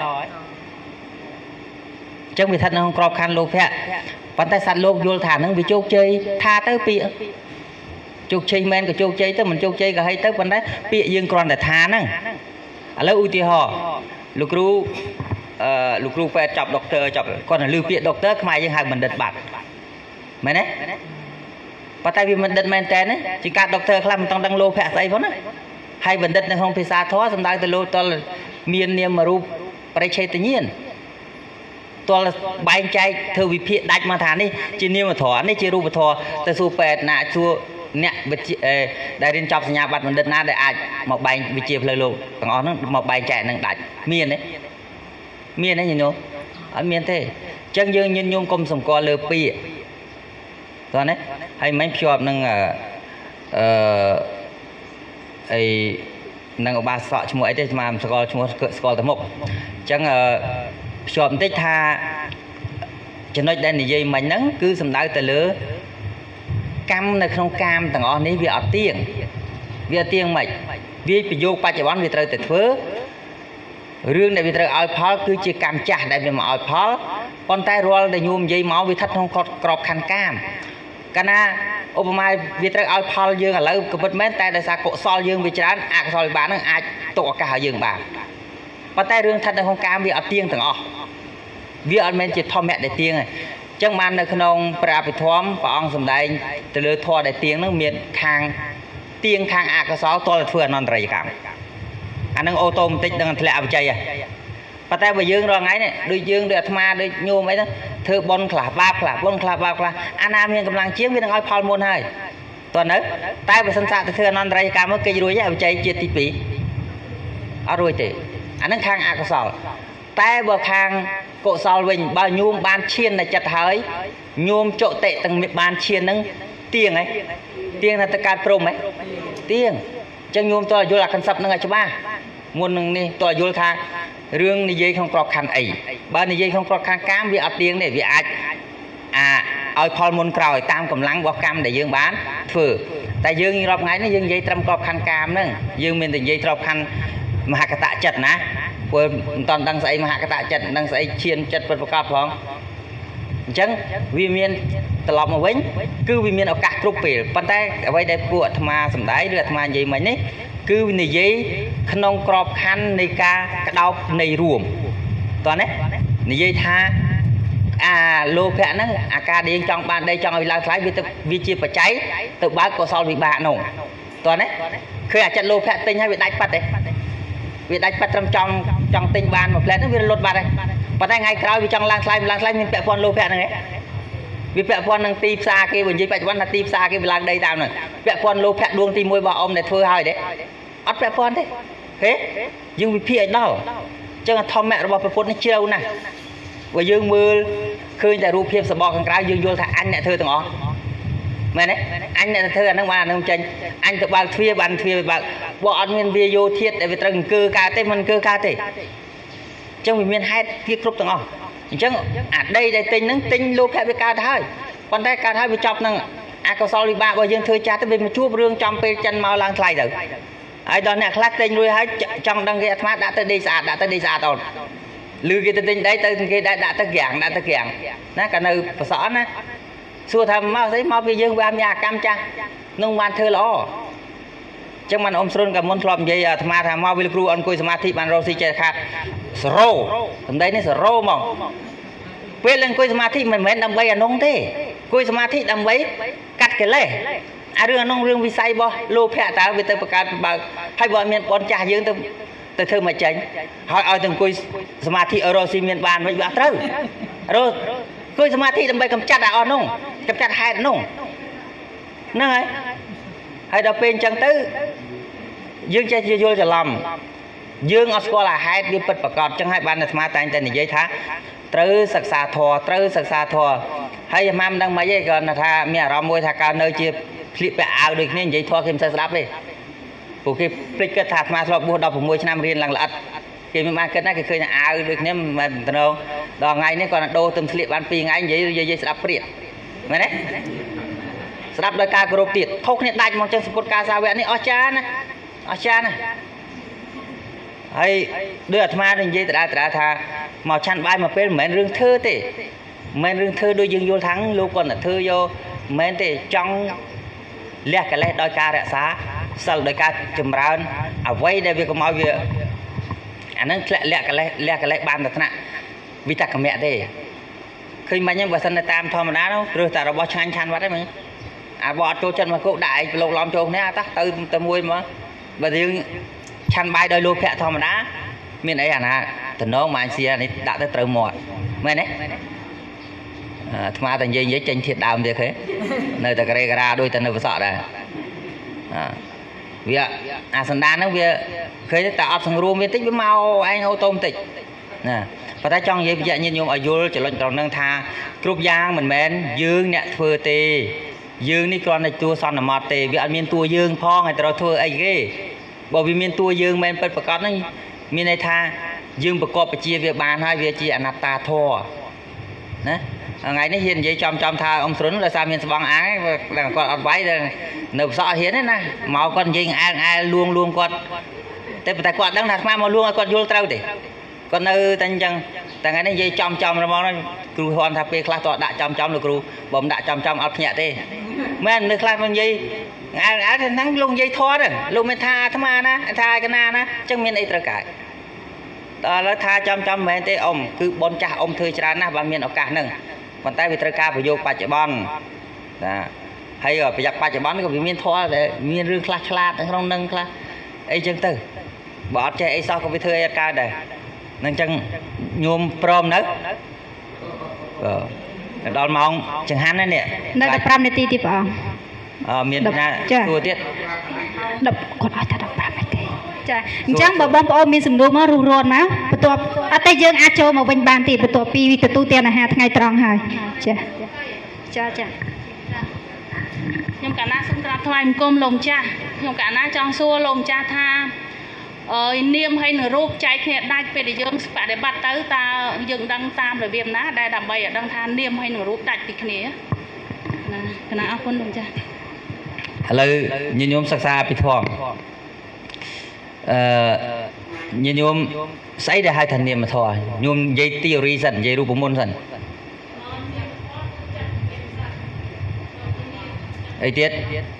Speaker 1: ចឹងវាស្ថិតនៅក្នុងក្របខ័ណ្ឌលោភៈប៉ុន្តែសត្វលោកយល់ថានឹងវាជោគជ័យថាទៅពាក្យជោគជ័យមែនក៏ជោគជ័យទៅមិនជោគជ័យក៏ហីទៅប៉ុន្តែពាក្យយើងគ្រាន់តែថាហ្នឹងឥឡូវឧទាហរណ៍លោកគ្រូពេទ្យចាប់ដុកទ័រចាប់គាត់ទៅលើពាក្យដុកទ័រខ្មែរយើងហៅបណ្ឌិតបាត់មែនទេប៉ុន្តែវាបណ្ឌិតមែនតើណាជាការដុកទ័រខ្លះមិនต้องដឹងលោភៈស្អីផងណាហើយបណ្ឌិតនៅក្នុងភាសាធម៌សំដៅទៅលោកតលមាននាមរូបបរិច្ឆេទញ្ញាណតលបែងចែកធ្វើវិភាគដាច់មកថានេះជានាមធម៌នេះជារូបធម៌ទៅសួរពេទ្យណាសួរអ្នកវិទ្យាដែលរៀនចប់សញ្ញាបត្របណ្ឌិតណាដែលអាចមកបែងវិជាផ្លូវលោកទាំងអស់ហ្នឹងមកបែងចែកនឹងដាច់មានទេញាតិញោមអត់មានទេអញ្ចឹងយើងញាតិញោមកុំសម្គាល់លើពាក្យតោះណាហើយមិនភ្ជាប់នឹងអីនឹងឧបាសកឈ្មោះអីទេស្មានស្គាល់ឈ្មោះស្គាល់តែមុខអញ្ចឹងភ្ជាប់បន្តិចថាចំណុចដែលនិយាយមិញហ្នឹងគឺសំដៅទៅលើកម្មនៅក្នុងកាមទាំងអស់នេះវាអត់ទៀងមិនវាប្រយោគបច្ចុប្បន្នវាត្រូវតែធ្វើរឿងដែលវាត្រូវឲ្យផលគឺជាកម្មចាស់ដែលវាមកឲ្យផលប៉ុន្តែរាល់ដែលញោមនិយាយមកវាស្ថិតក្នុងក្របខ័ណ្ឌកាមកាលណាឧបមាវាត្រូវឲ្យផលយើងឥឡូវក៏ពិតមែនតែដោយសារកុសលយើងវាច្រើនអកុសលវិបាកហ្នឹងអាចទុកឱកាសឲ្យយើងបានប៉ុន្តែរឿងស្ថិតនៅក្នុងកាមវាអត់ទៀងទាំងអស់វាអត់មែនជាធម្មៈដែលទៀងទេអញ្ចឹងបាននៅក្នុងព្រះអភិធម្មព្រះអង្គសម្ដែងទៅលើធម៌ដែលទៀងហ្នឹងមានខាងទៀងខាងអកុសលតលធ្វើអនន្តរយកម្មអានឹងអូតូម៉ាទិកនឹងធ្លាក់អបជ័យហ៎ប៉ុន្តែបើយើងរាល់ថ្ងៃនេះដូចយើងដូចអាត្មាដូចញោមអីហ្នឹងធ្វើបុណ្យខ្លះបាបខ្លះបុណ្យខ្លះបាបខ្លះអាណាមានកម្លាំងជាងវានឹងឲ្យផលមុនហើយតើនៅតែបើសិនសាកទៅធ្វើអនន្តរយកម្មមកគេរួចហើយអបជ័យជាតិទី2អត់រួចទេអានឹងខាងអកុសលតែបើខាងកុសលវិញបើញោមបានឈាននៅចិត្តហើយញោមចុតិទាំងបានឈានហ្នឹងទៀងហ៎ទៀងថាទៅកើតព្រមហ៎ទៀងចឹងញោមតើយល់អា concept ហ្នឹងឲ្យច្បាស់មុននឹងនេះតើយល់ថារឿងនិយាយក្នុងក្របខ័ណ្ឌអីបើនិយាយក្នុងក្របខ័ណ្ឌកាមវាអត់ទៀងទេវាអាចឲ្យផលមុនក្រោយតាមកម្លាំងរបស់កម្មដែលយើងបានធ្វើតែយើងរាប់ថ្ងៃនេះយើងនិយាយត្រឹមក្របខ័ណ្ឌកាមហ្នឹងយើងមានតែនិយាយក្របខ័ណ្ឌមហកតចិត្តណាព្រោះមិនតាន់ដឹងស្អីមហកតចិត្តមិនដឹងស្អីឈានចិត្តពិតប្រកបផងអញ្ចឹងវាមានត្រឡប់មកវិញគឺវាមានឱកាសគ្រប់ពេលប៉ុន្តែអ្វីដែលពួកអាត្មាសម្ដែងឬអាត្មានិយាយមិញនេះគឺនិយាយក្នុងក្របខ័ណ្ឌនៃការក្តោបនៃរួមតោះណានិយាយថាអាលោភៈហ្នឹងអាការដែលយើងចង់បានដីចង់ឲ្យឡើងថ្លៃវាជាបច្ច័យទៅបើកកុសលវិបាកនោះតោះណាឃើញអាចិត្តលោភៈទិញហើយវាដាច់ប៉ាត់ទេវាដាច់ប៉ាត់ត្រឹមចង់ទិញបានមួយផ្លែហ្នឹងវាលុតបាត់ហើយប៉ុន្តែថ្ងៃក្រោយវាចង់ឡើងថ្លៃមានពាក់ព័ន្ធលោភៈហ្នឹងឯងវាពាក់ព័ន្ធនឹងទីផ្សារគេបើនិយាយបច្ចុប្បន្នថាទីផ្សារគេវាឡើងដីតាមហ្នឹងពាក់ព័ន្ធលោភៈដួងទី1របស់អ៊ំដែលធ្វើហើយទេអត់ពាក់ព័ន្ធទេហេយើងវិភាគឲ្យដល់អញ្ចឹងធម្មៈរបស់ព្រះពុទ្ធនេះជ្រៅណាស់បើយើងមើលឃើញតែរូបភាពសបកខាងក្រៅយើងយល់ថាអញអ្នកធ្វើទាំងអស់មែនទេអញអ្នកធ្វើអាហ្នឹងបានអាហ្នឹងចេញអញទៅបើកទ្វារបានទ្វារបើកបើអត់មានវាយោធាតុដែលវាត្រូវអង្គើកើតទេមិនអង្គើកើតទេអញ្ចឹងវាមានហេតុវាគ្រប់ទាំងអស់អញ្ចឹងអាដីដែលទិញហ្នឹងទិញលោភៈវាកើតហើយប៉ុន្តែកើតហើយវាចប់នឹងអកុសលវិបាករបស់យើងធ្វើចាស់ទៅវាមកជួបរឿងចំពេលចិនមកឡើងថ្លៃទៅហើយដល់អ្នកខ្លះទិញរួចហើយចង់ដឹងគេអាត្មាដាក់ទៅដេកស្អាតអូនឮគេទៅទិញដីទៅគេដាក់ទៅក្រាំងណាក៏នៅប្រសក់ណាសួរថាមកស្អីមកពីយើងវាមានអាកម្មចាស់នឹងបានធ្វើល្អអញ្ចឹងបានអ៊ំស្រុនក៏មុនធ្លាប់និយាយអាត្មាថាមកវាគ្រូអង្គុយសមាធិបានរកស៊ីចេះខាត់សរោសម្ដីនេះសរោហ្មងពេលអង្គុយសមាធិមិនមែនដើម្បីអានោះទេអង្គុយសមាធិដើម្បីកាត់កិលេសអារឿងអានោះរឿងវិស័យរបស់លោភៈតើវាទៅបង្កើតបើកហើយបើអត់មានបនចាស់យើងទៅធ្វើមកចេញហើយឲ្យទៅអង្គុយសមាធិអរស៊ីមានបានវិញវាអត់ត្រូវអង្គុយសមាធិដើម្បីកម្ចាត់អាអស់នោះកម្ចាត់ហេតុនោះហ្នឹងហើយដល់ពេលអញ្ចឹងទៅយើងចេះយល់ច្រឡំយើងអត់ស្គាល់អាហេតុវាពិតប្រាកដអញ្ចឹងហើយបានអាត្មាតែងតែនិយាយថាត្រូវសិក្សាធម៌ហើយអាត្មាមិនដឹងមិនអីគ្រាន់តែថាមានអារម្មណ៍មួយថាកើតនៅជាភ្លៀកពាក់អាវដូចគ្នានិយាយធម៌គេមិនសូវស្ដាប់ទេពួកគេភ្លេចគិតថាអាត្មាធ្លាប់បួស16ឆ្នាំរៀនឡើងល្អិតគេមិនបានគិតណាគេឃើញអាវដូចគ្នាមិនមែនទៅដល់ថ្ងៃនេះគាត់ដូរទៅស្លៀកបាន2ថ្ងៃនិយាយស្ដាប់ព្រាតមែនទេស្ដាប់ដោយការគោរពទៀតខុសគ្នាដាច់មកចឹងសពុតការសាវកនេះអស្ចារ្យណាហើយដូចអាត្មានិយាយដដែលថាមកឆាន់បាយមកពេលមិនមែនរឿងធ្វើទេមិនមែនរឿងធ្វើដូចយើងយល់ថាលោកគាត់តែធ្វើយកមិនមែនទេចង់លះកិលេសដោយការរក្សាសិលដោយការចម្រើនអ្វីដែលវាកុំឲ្យវាអាហ្នឹងធ្លាក់លះកិលេសបានតែថ្នាក់វិតកម្មៈទេឃើញមិនហ្នឹងបើសិនតែតាមធម្មតានោះព្រោះតែរបស់ឆ្ងាញ់ឆាន់វត្តហ្នឹងមើលអាបើអត់ចូលចិត្តមកគោកដាក់ឯងប្រឡូកឡំចូលគ្នាទៅមួយមកបើយើងឆាន់បាយដោយលោភៈធម្មតាមានអីអាណាតំណងម៉ាញ់សៀនេះដាក់ទៅត្រូវមាត់មែនទេអាត្មាតែនិយាយចេញធៀបដើមទៀតឃើញនៅតែការេការ៉ាដូចតែនៅប្រសក់ដែរវាអាសណ្ដានហ្នឹងវាឃើញតែអត់សង្រួមវាតិចវាមកឯងអូតូបន្តិចណាប៉ុន្តែចង់និយាយបញ្ជាក់ញាតិញោមឲ្យយល់ចំណុចត្រង់ហ្នឹងថាគ្រប់យ៉ាងមិនមែនយើងអ្នកធ្វើទេយើងនេះគ្រាន់តែតួសន្មតទេវាអត់មានតួយើងផងឲ្យត្រូវធ្វើអីគេបើវាមានតួយើងមិនពិតប្រាកដហ្នឹងមានន័យថាយើងប្រកបបជាវាបានហើយវាជាអនត្តាធម៌ណាថ្ងៃនេះហ៊ាននិយាយចំថាអ៊ំស្រុនដោយសារមានស្បង់អាងគាត់អត់វាយនៅប្រសក់ហ៊ានទេណាមកគាត់និយាយអែលលួងគាត់តែប៉ុន្តែគាត់ដឹងថាអាត្មាមកលួងឲ្យគាត់យល់ត្រូវទេគាត់នៅតែអញ្ចឹងតែថ្ងៃនេះនិយាយចំហ្មងគ្រូហន់ថាពេលខ្លះតដាក់ចំលោកគ្រូបើមិនដាក់ចំអត់ភ្ញាក់ទេមែននៅខ្លះមកនិយាយអែលថាហ្នឹងលោកនិយាយធត់លោកមិនថាអាត្មាណាថាឯកណាណាអញ្ចឹងមានអីត្រូវកើតដល់ឥឡូវថាចំមិនមែនទេអ៊ំគឺបនចាស់អ៊ំធ្វើច្រើនណាស់បានមានឱកាសហ្នឹងប៉ុន្តែវាត្រូវការប្រយោគបច្ចុប្បន្នណាហើយប្រយោគបច្ចុប្បន្នក៏វាមានធម៌ដែលមានរឿងខ្លះឆ្លាតក្នុងហ្នឹងខ្លះអីចឹងទៅបើអត់ចេះអីសោះក៏វាធ្វើអីអត់កើតដែរនឹងចឹងញោមព្រមនៅដល់ម៉ោងចង្ហាន់ហ្នឹងនេះ
Speaker 3: នៅ15នាទីទៀតបង
Speaker 1: មានណាទួទៀត
Speaker 3: គាត់ឲ្យថា15នាទីចាអញ្ចឹងបើបងប្អូនមានសំណួរមករុះរាន់មកបន្ទាប់អត់ទេយើងអាចចូលមកវិញបានទៀតបន្ទាប់ពីទទួលទានអាហារថ្ងៃត្រង់ហើយចា
Speaker 6: ខ្ញុំកាលណាសូមក្រាបថ្វាយបង្គំលោកម្ចាស់ខ្ញុំកាលណាចង់សួរលោកម្ចាស់ថានាមហើយនឹងរូបចែកគ្នាដាច់ពេលដែលយើងបដិបត្តិទៅតើយើងដឹងតាមរបៀបណាដែលដើម្បីឲ្យដឹងថានាមហើយនឹងរូបដាច់ពីគ្នាណាគណៈអរគុណលោកម្ចាស់
Speaker 1: ឥឡូវញាតិញោមសិក្សាពីធម៌ញាតិញោមស្អីដែលហៅថានាមធម៌ញោមនិយាយ theory សិននិយាយរូបមន្តសិនអីទៀត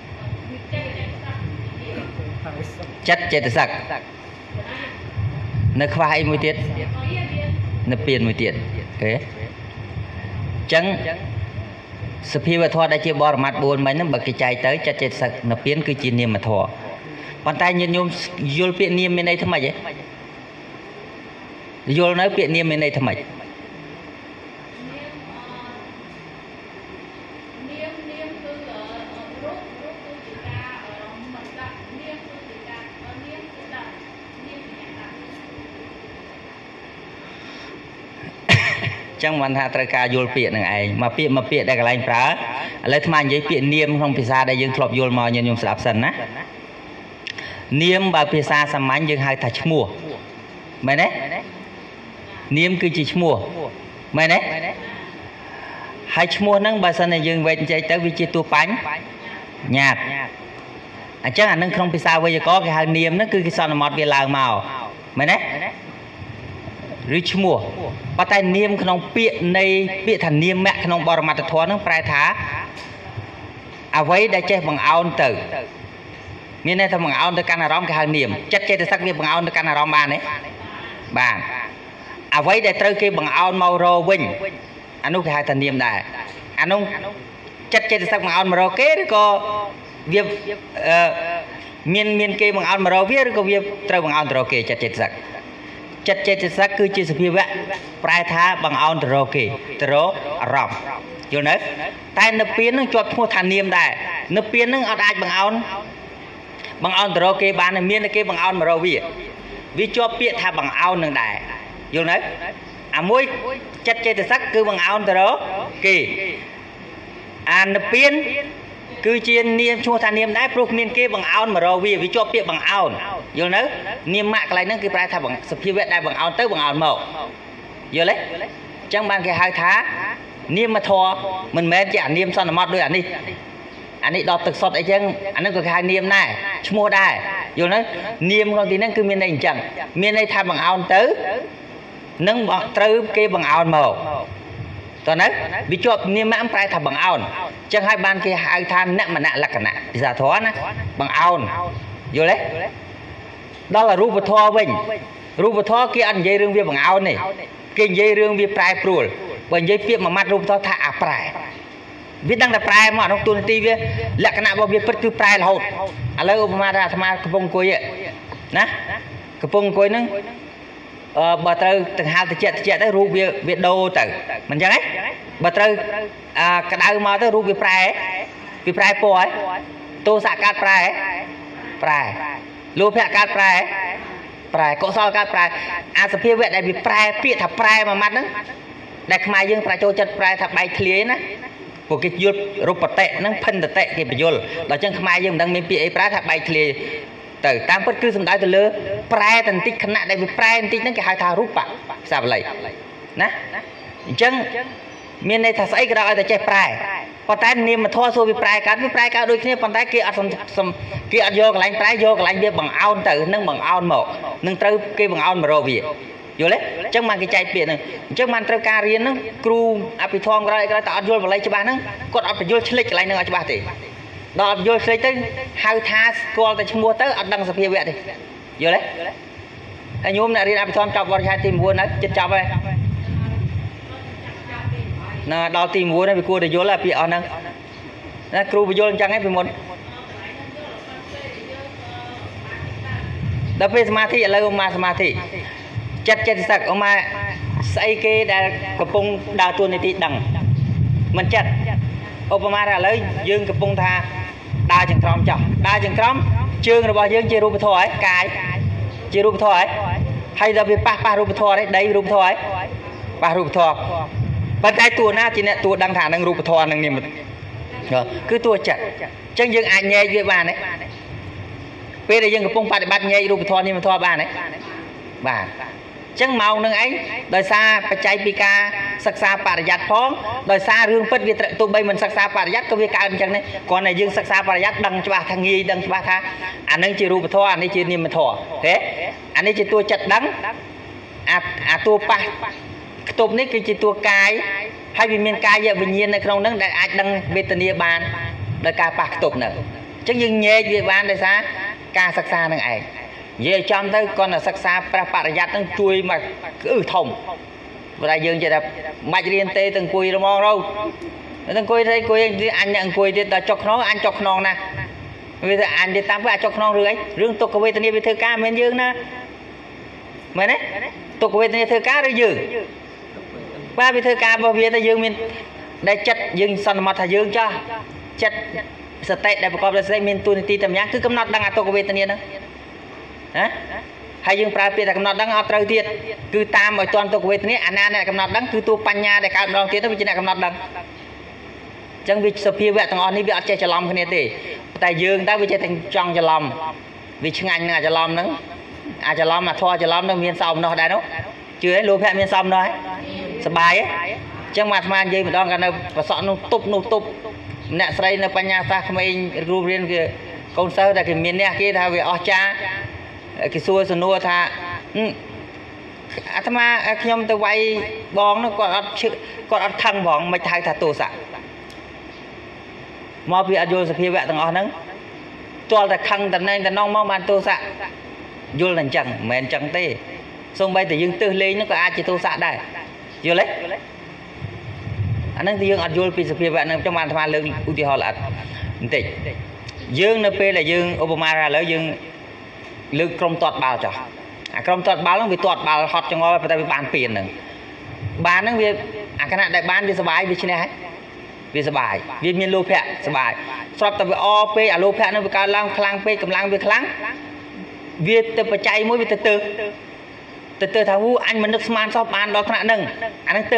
Speaker 1: ចិត្តចេតសិកនៅខ្វះអីមួយទៀតនៅពៀនមួយទៀតអូខេអញ្ចឹងសភាវធម៌ដែលជាបរមត្ថ4មិញហ្នឹងបើគេចែកទៅចិត្តចេតសិកនៅពៀនគឺជានាមធម៌ប៉ុន្តែញាតិញោមយល់ពាក្យនាមមានន័យថ្មីហ៎យល់នៅពាក្យនាមមានន័យថ្មីចឹងមិនថាត្រូវការយល់ពាក្យនឹងឯងមកពាក្យដែលកន្លែងប្រើឥឡូវអាត្មានិយាយពាក្យនាមក្នុងភាសាដែលយើងធ្លាប់យល់មកញាតិញោមស្ដាប់សិនណានាមបើភាសាសាមញ្ញយើងហៅថាឈ្មោះមែនទេនាមគឺជាឈ្មោះមែនទេហើយឈ្មោះហ្នឹងបើសិនតែយើងវេចចេញទៅវាជាតួបញ្ញត្តិអញ្ចឹងអានឹងក្នុងភាសាវេយ្យាករណ៍គេហៅនាមហ្នឹងគឺគេសន្មតវាឡើងមកមែនទេឬឈ្មោះប៉ុន្តែនាមក្នុងពាក្យនៃពាក្យថានាមៈក្នុងបរមត្ថធម៌ហ្នឹងប្រែថាអ្វីដែលចេះបង្អោនទៅមានន័យថាបង្អោនទៅកាន់អារម្មណ៍គេហៅនាមចិត្តចេតសិកវាបង្អោនទៅកាន់អារម្មណ៍បានទេបានអ្វីដែលត្រូវគេបង្អោនមករកវិញអានោះគេហៅថានាមដែរអានោះចិត្តចេតសិកបង្អោនមករកគេឬក៏វាមានគេបង្អោនមករកវាឬក៏វាត្រូវបង្អោនទៅរកគេចិត្តចេតសិកចិត្តចេតសិកគឺជាសភាវៈប្រែថាបង្អោនទៅរកគេទៅរកអារម្មណ៍យល់ទេតែនៅពៀននឹងជាប់ឈ្មោះថានាមដែរនៅពៀននឹងអត់អាចបង្អោនទៅរកគេបានមានតែគេបង្អោនមករកវាជាប់ពាក្យថាបង្អោននឹងដែរយល់ទេអាមួយចិត្តចេតសិកគឺបង្អោនទៅរកគេអានៅពៀនគឺជានាមឈ្មោះថានាមដែរព្រោះមានគេបង្អោនមករកវាជាប់ពាក្យបង្អោនយល់ទេនាមម៉ាក់កន្លែងហ្នឹងគឺប្រែថាសភាវៈដែលបង្អោនទៅបង្អោនមកយល់ទេអញ្ចឹងបានគេហៅថានាមធម៌មិនមែនជាអានាមសន្មតដូចអានេះដល់ទឹកសុទ្ធអីចឹងអានឹងក៏គេហៅនាមដែរឈ្មោះដែរយល់ទេនាមក្នុងទីហ្នឹងគឺមានន័យអញ្ចឹងមានន័យថាបង្អោនទៅនឹងត្រូវគេបង្អោនមកតើណាវាជាប់នាមប្រែថាបង្អោនអញ្ចឹងហើយបានគេហៅថានមនលក្ខណៈភាសាធម៌ណាបង្អោនយល់ទេដល់រូបធម៌វិញរូបធម៌គេអត់និយាយរឿងវាបង្អោនទេគេនិយាយរឿងវាប្រែប្រួលបើនិយាយពាក្យមួយម៉ាត់រូបធម៌ថាអាប្រែវាដឹងតែប្រែមកក្នុងទូនាទីវាលក្ខណៈរបស់វាពិតគឺប្រែរហូតឥឡូវឧបមាថាអាត្មាកំពុងអង្គុយណាកំពុងអង្គុយហ្នឹងបើត្រូវដង្ហើមតិចទៅរូបវាដូរទៅមិនអញ្ចឹងទេបើត្រូវក្តៅមកទៅរូបវាប្រែពណ៌ហើយទោសៈកើតប្រែលោភៈកើតប្រែកុសលកើតប្រែអាសភាវៈដែលវាប្រែពាក្យថាប្រែមួយម៉ាត់ហ្នឹងដែលខ្មែរយើងប្រែចូលចិត្តប្រែថាបែកធ្លាយណាពួកគេយល់រូបតិហ្នឹងភិនតតិគេបញ្យល់ដល់អញ្ចឹងខ្មែរយើងមិនដឹងមានពាក្យអីប្រែថាបែកធ្លាយទៅតាមពិតគឺសំដៅទៅលើប្រែតន្តិចខណៈដែលវាប្រែបន្តិចហ្នឹងគេហៅថារូបៈភាសាបាលីណាអញ្ចឹងមានន័យថាស្អីក៏ដោយឲ្យតែចេះប្រែប៉ុន្តែនាមធម៌សួរវាប្រែកើតដូចគ្នាប៉ុន្តែគេអត់យកកន្លែងប្រែយកកន្លែងវាបង្អោនទៅនឹងបង្អោនមកនឹងត្រូវគេបង្អោនមករកវាយល់ទេអញ្ចឹងបានគេចែកពាក្យហ្នឹងអញ្ចឹងបានត្រូវការរៀនហ្នឹងគ្រូអភិធម្មក្រោយតែអត់យល់បាលីច្បាស់ហ្នឹងគាត់អត់បញ្យល់ឆ្លេចកន្លែងហ្នឹងឲ្យច្បាស់ទេដល់អត់យល់ឆ្លេចទៅហៅថាស្គាល់តែឈ្មោះទៅអត់ដឹងសភាវៈទេយល់ទេហើយញោមអ្នករៀនអភិធម្មចប់វត្តឆាយទី9ហើយចិត្តចប់ហើយណាដល់ទី9ហើយវាគួរតែយល់ហើយពីអស់ហ្នឹងណាគ្រូបញ្យល់អញ្ចឹងឯងពីមុនដល់ពេលសមាធិឥឡូវមកសមាធិចិត្តចេតសិកមកស្អីគេដែលកំពុងដើរតួនាទីដឹងមិនចិត្តឧបមាថាឥឡូវយើងកំពុងថាដើរចង្ក្រមចោះដើរចង្ក្រមជើងរបស់យើងជារូបធម៌ហើយកាយជារូបធម៌ហើយដល់វាប៉ះរូបធម៌đấyដីរូបធម៌ហើយប៉ះរូបធម៌ប៉ុន្តែតួណាជាអ្នកតួដឹងថានឹងរូបធម៌នឹងនេះគឺតួចិត្តអញ្ចឹងយើងអាចញែកវាបានទេពេលដែលយើងកំពុងបប្រតិបត្តិញែករូបធម៌នេះធម៌បានទេបាទអញ្ចឹងម៉ោងនឹងឯងដោយសារបច្ច័យពីការសិក្សាបរិយ័តផងដោយសាររឿងពិតវាទោះបីមិនសិក្សាបរិយ័តក៏វាកើតអញ្ចឹងដែរគ្រាន់តែយើងសិក្សាបរិយ័តដឹងច្បាស់ថាងាយដឹងច្បាស់ថាអានឹងជារូបធម៌អានេះជានាមធម៌ទេអានេះជាតួចិត្តដឹងអាតួប៉ះខ្ទប់នេះគឺជាតួកាយហើយវាមានកាយវិញ្ញាណនៅក្នុងហ្នឹងដែលអាចដឹងវេទនាបានដោយការប៉ះខ្ទប់ហ្នឹងអញ្ចឹងយើងញែកវាបានដោយសារការសិក្សានឹងឯងនិយាយចំទៅគាត់តែសិក្សាប្រះបរិយ័តហ្នឹងជួយមកធំបើតែយើងចេះតែមិនរៀនទេទៅអង្គុយរមងរោទៅអង្គុយអញអង្គុយទៀតដល់ចុកខ្នងអញចុកខ្នងណាវាថាអញទៅតាមវាអាចចុកខ្នងរឿងអីរឿងទុក្ខវេទនាវាធ្វើការមិនមែនយើងណាមែនទេទុក្ខវេទនាធ្វើការឬយើងបាទវាធ្វើការរបស់វាតែយើងមានដែលចិត្តយើងសន្មតថាយើងចាស់ចិត្តសតិដែលប្រកបដោយសតិមានទូនាទីតែម្យ៉ាងគឺកំណត់ដឹងអាទុក្ខវេទនាហ្នឹងណាហើយយើងប្រើពាក្យថាកំណត់ដឹងអត់ត្រូវទៀតគឺតាមឲ្យទាន់ទុក្ខវេទនាអាណាអ្នកកំណត់ដឹងគឺតួបញ្ញាដែលកើតម្ដងទៀតទៅវាជាអ្នកកំណត់ដឹងអញ្ចឹងវាសភាវៈទាំងអស់នេះវាអត់ចេះច្រឡំគ្នាទេតែយើងទៅវាចេះតែចង់ច្រឡំវាឆ្ងាញ់នឹងអាច្រឡំហ្នឹងអាច្រឡំអាធម៌ច្រឡំនឹងមានសោមនោះដែរនោះជឿទេលោភៈមានសោមនោះហើយសបាយទេអញ្ចឹងមកអាត្មានិយាយម្ដងក៏នៅប្រសក់នោះទប់អ្នកស្រីនៅបញ្ញាសាស្ត្រក្មេងរូបរៀនគេកូនសិស្សតែគេមានអ្នកគេថាវាអស្ចារ្យគេសួរសំណួរថាអាត្មាខ្ញុំទៅវាយបងនោះគាត់អត់ខឹងផងមិនហៅថាទោសៈមកពីអត់យល់សភាវៈទាំងអស់ហ្នឹងទាល់តែខឹងតំណែងតំណងមកបានទោសៈយល់តែអញ្ចឹងមិនមែនអញ្ចឹងទេសូម្បីតែយើងទើសលេងនោះក៏អាចជាទោសៈដែរយល់ទេអាហ្នឹងគឺយើងអត់យល់ពីសភាវៈហ្នឹងចង់បានអាត្មាលើកឧទាហរណ៍ល្អិតបន្តិច dương nó pe là dương Obama ra lỡ dương lực công tọt bao cho công tọt bao nó bị tọt bao hot cho ngồi tại vì bàn tiền nữa bàn nó việc cái này đại bàn vìสบายvì thế này vìสบายvì miền lô phẹ สบาย สอบแต่ไปอไปลô phẹ nó bịการล่างคลังไปกำลังไปคลังvì từปัจจัยmỗi vì từ thằng u anh mình được smart shop bàn đó khả năng anh đang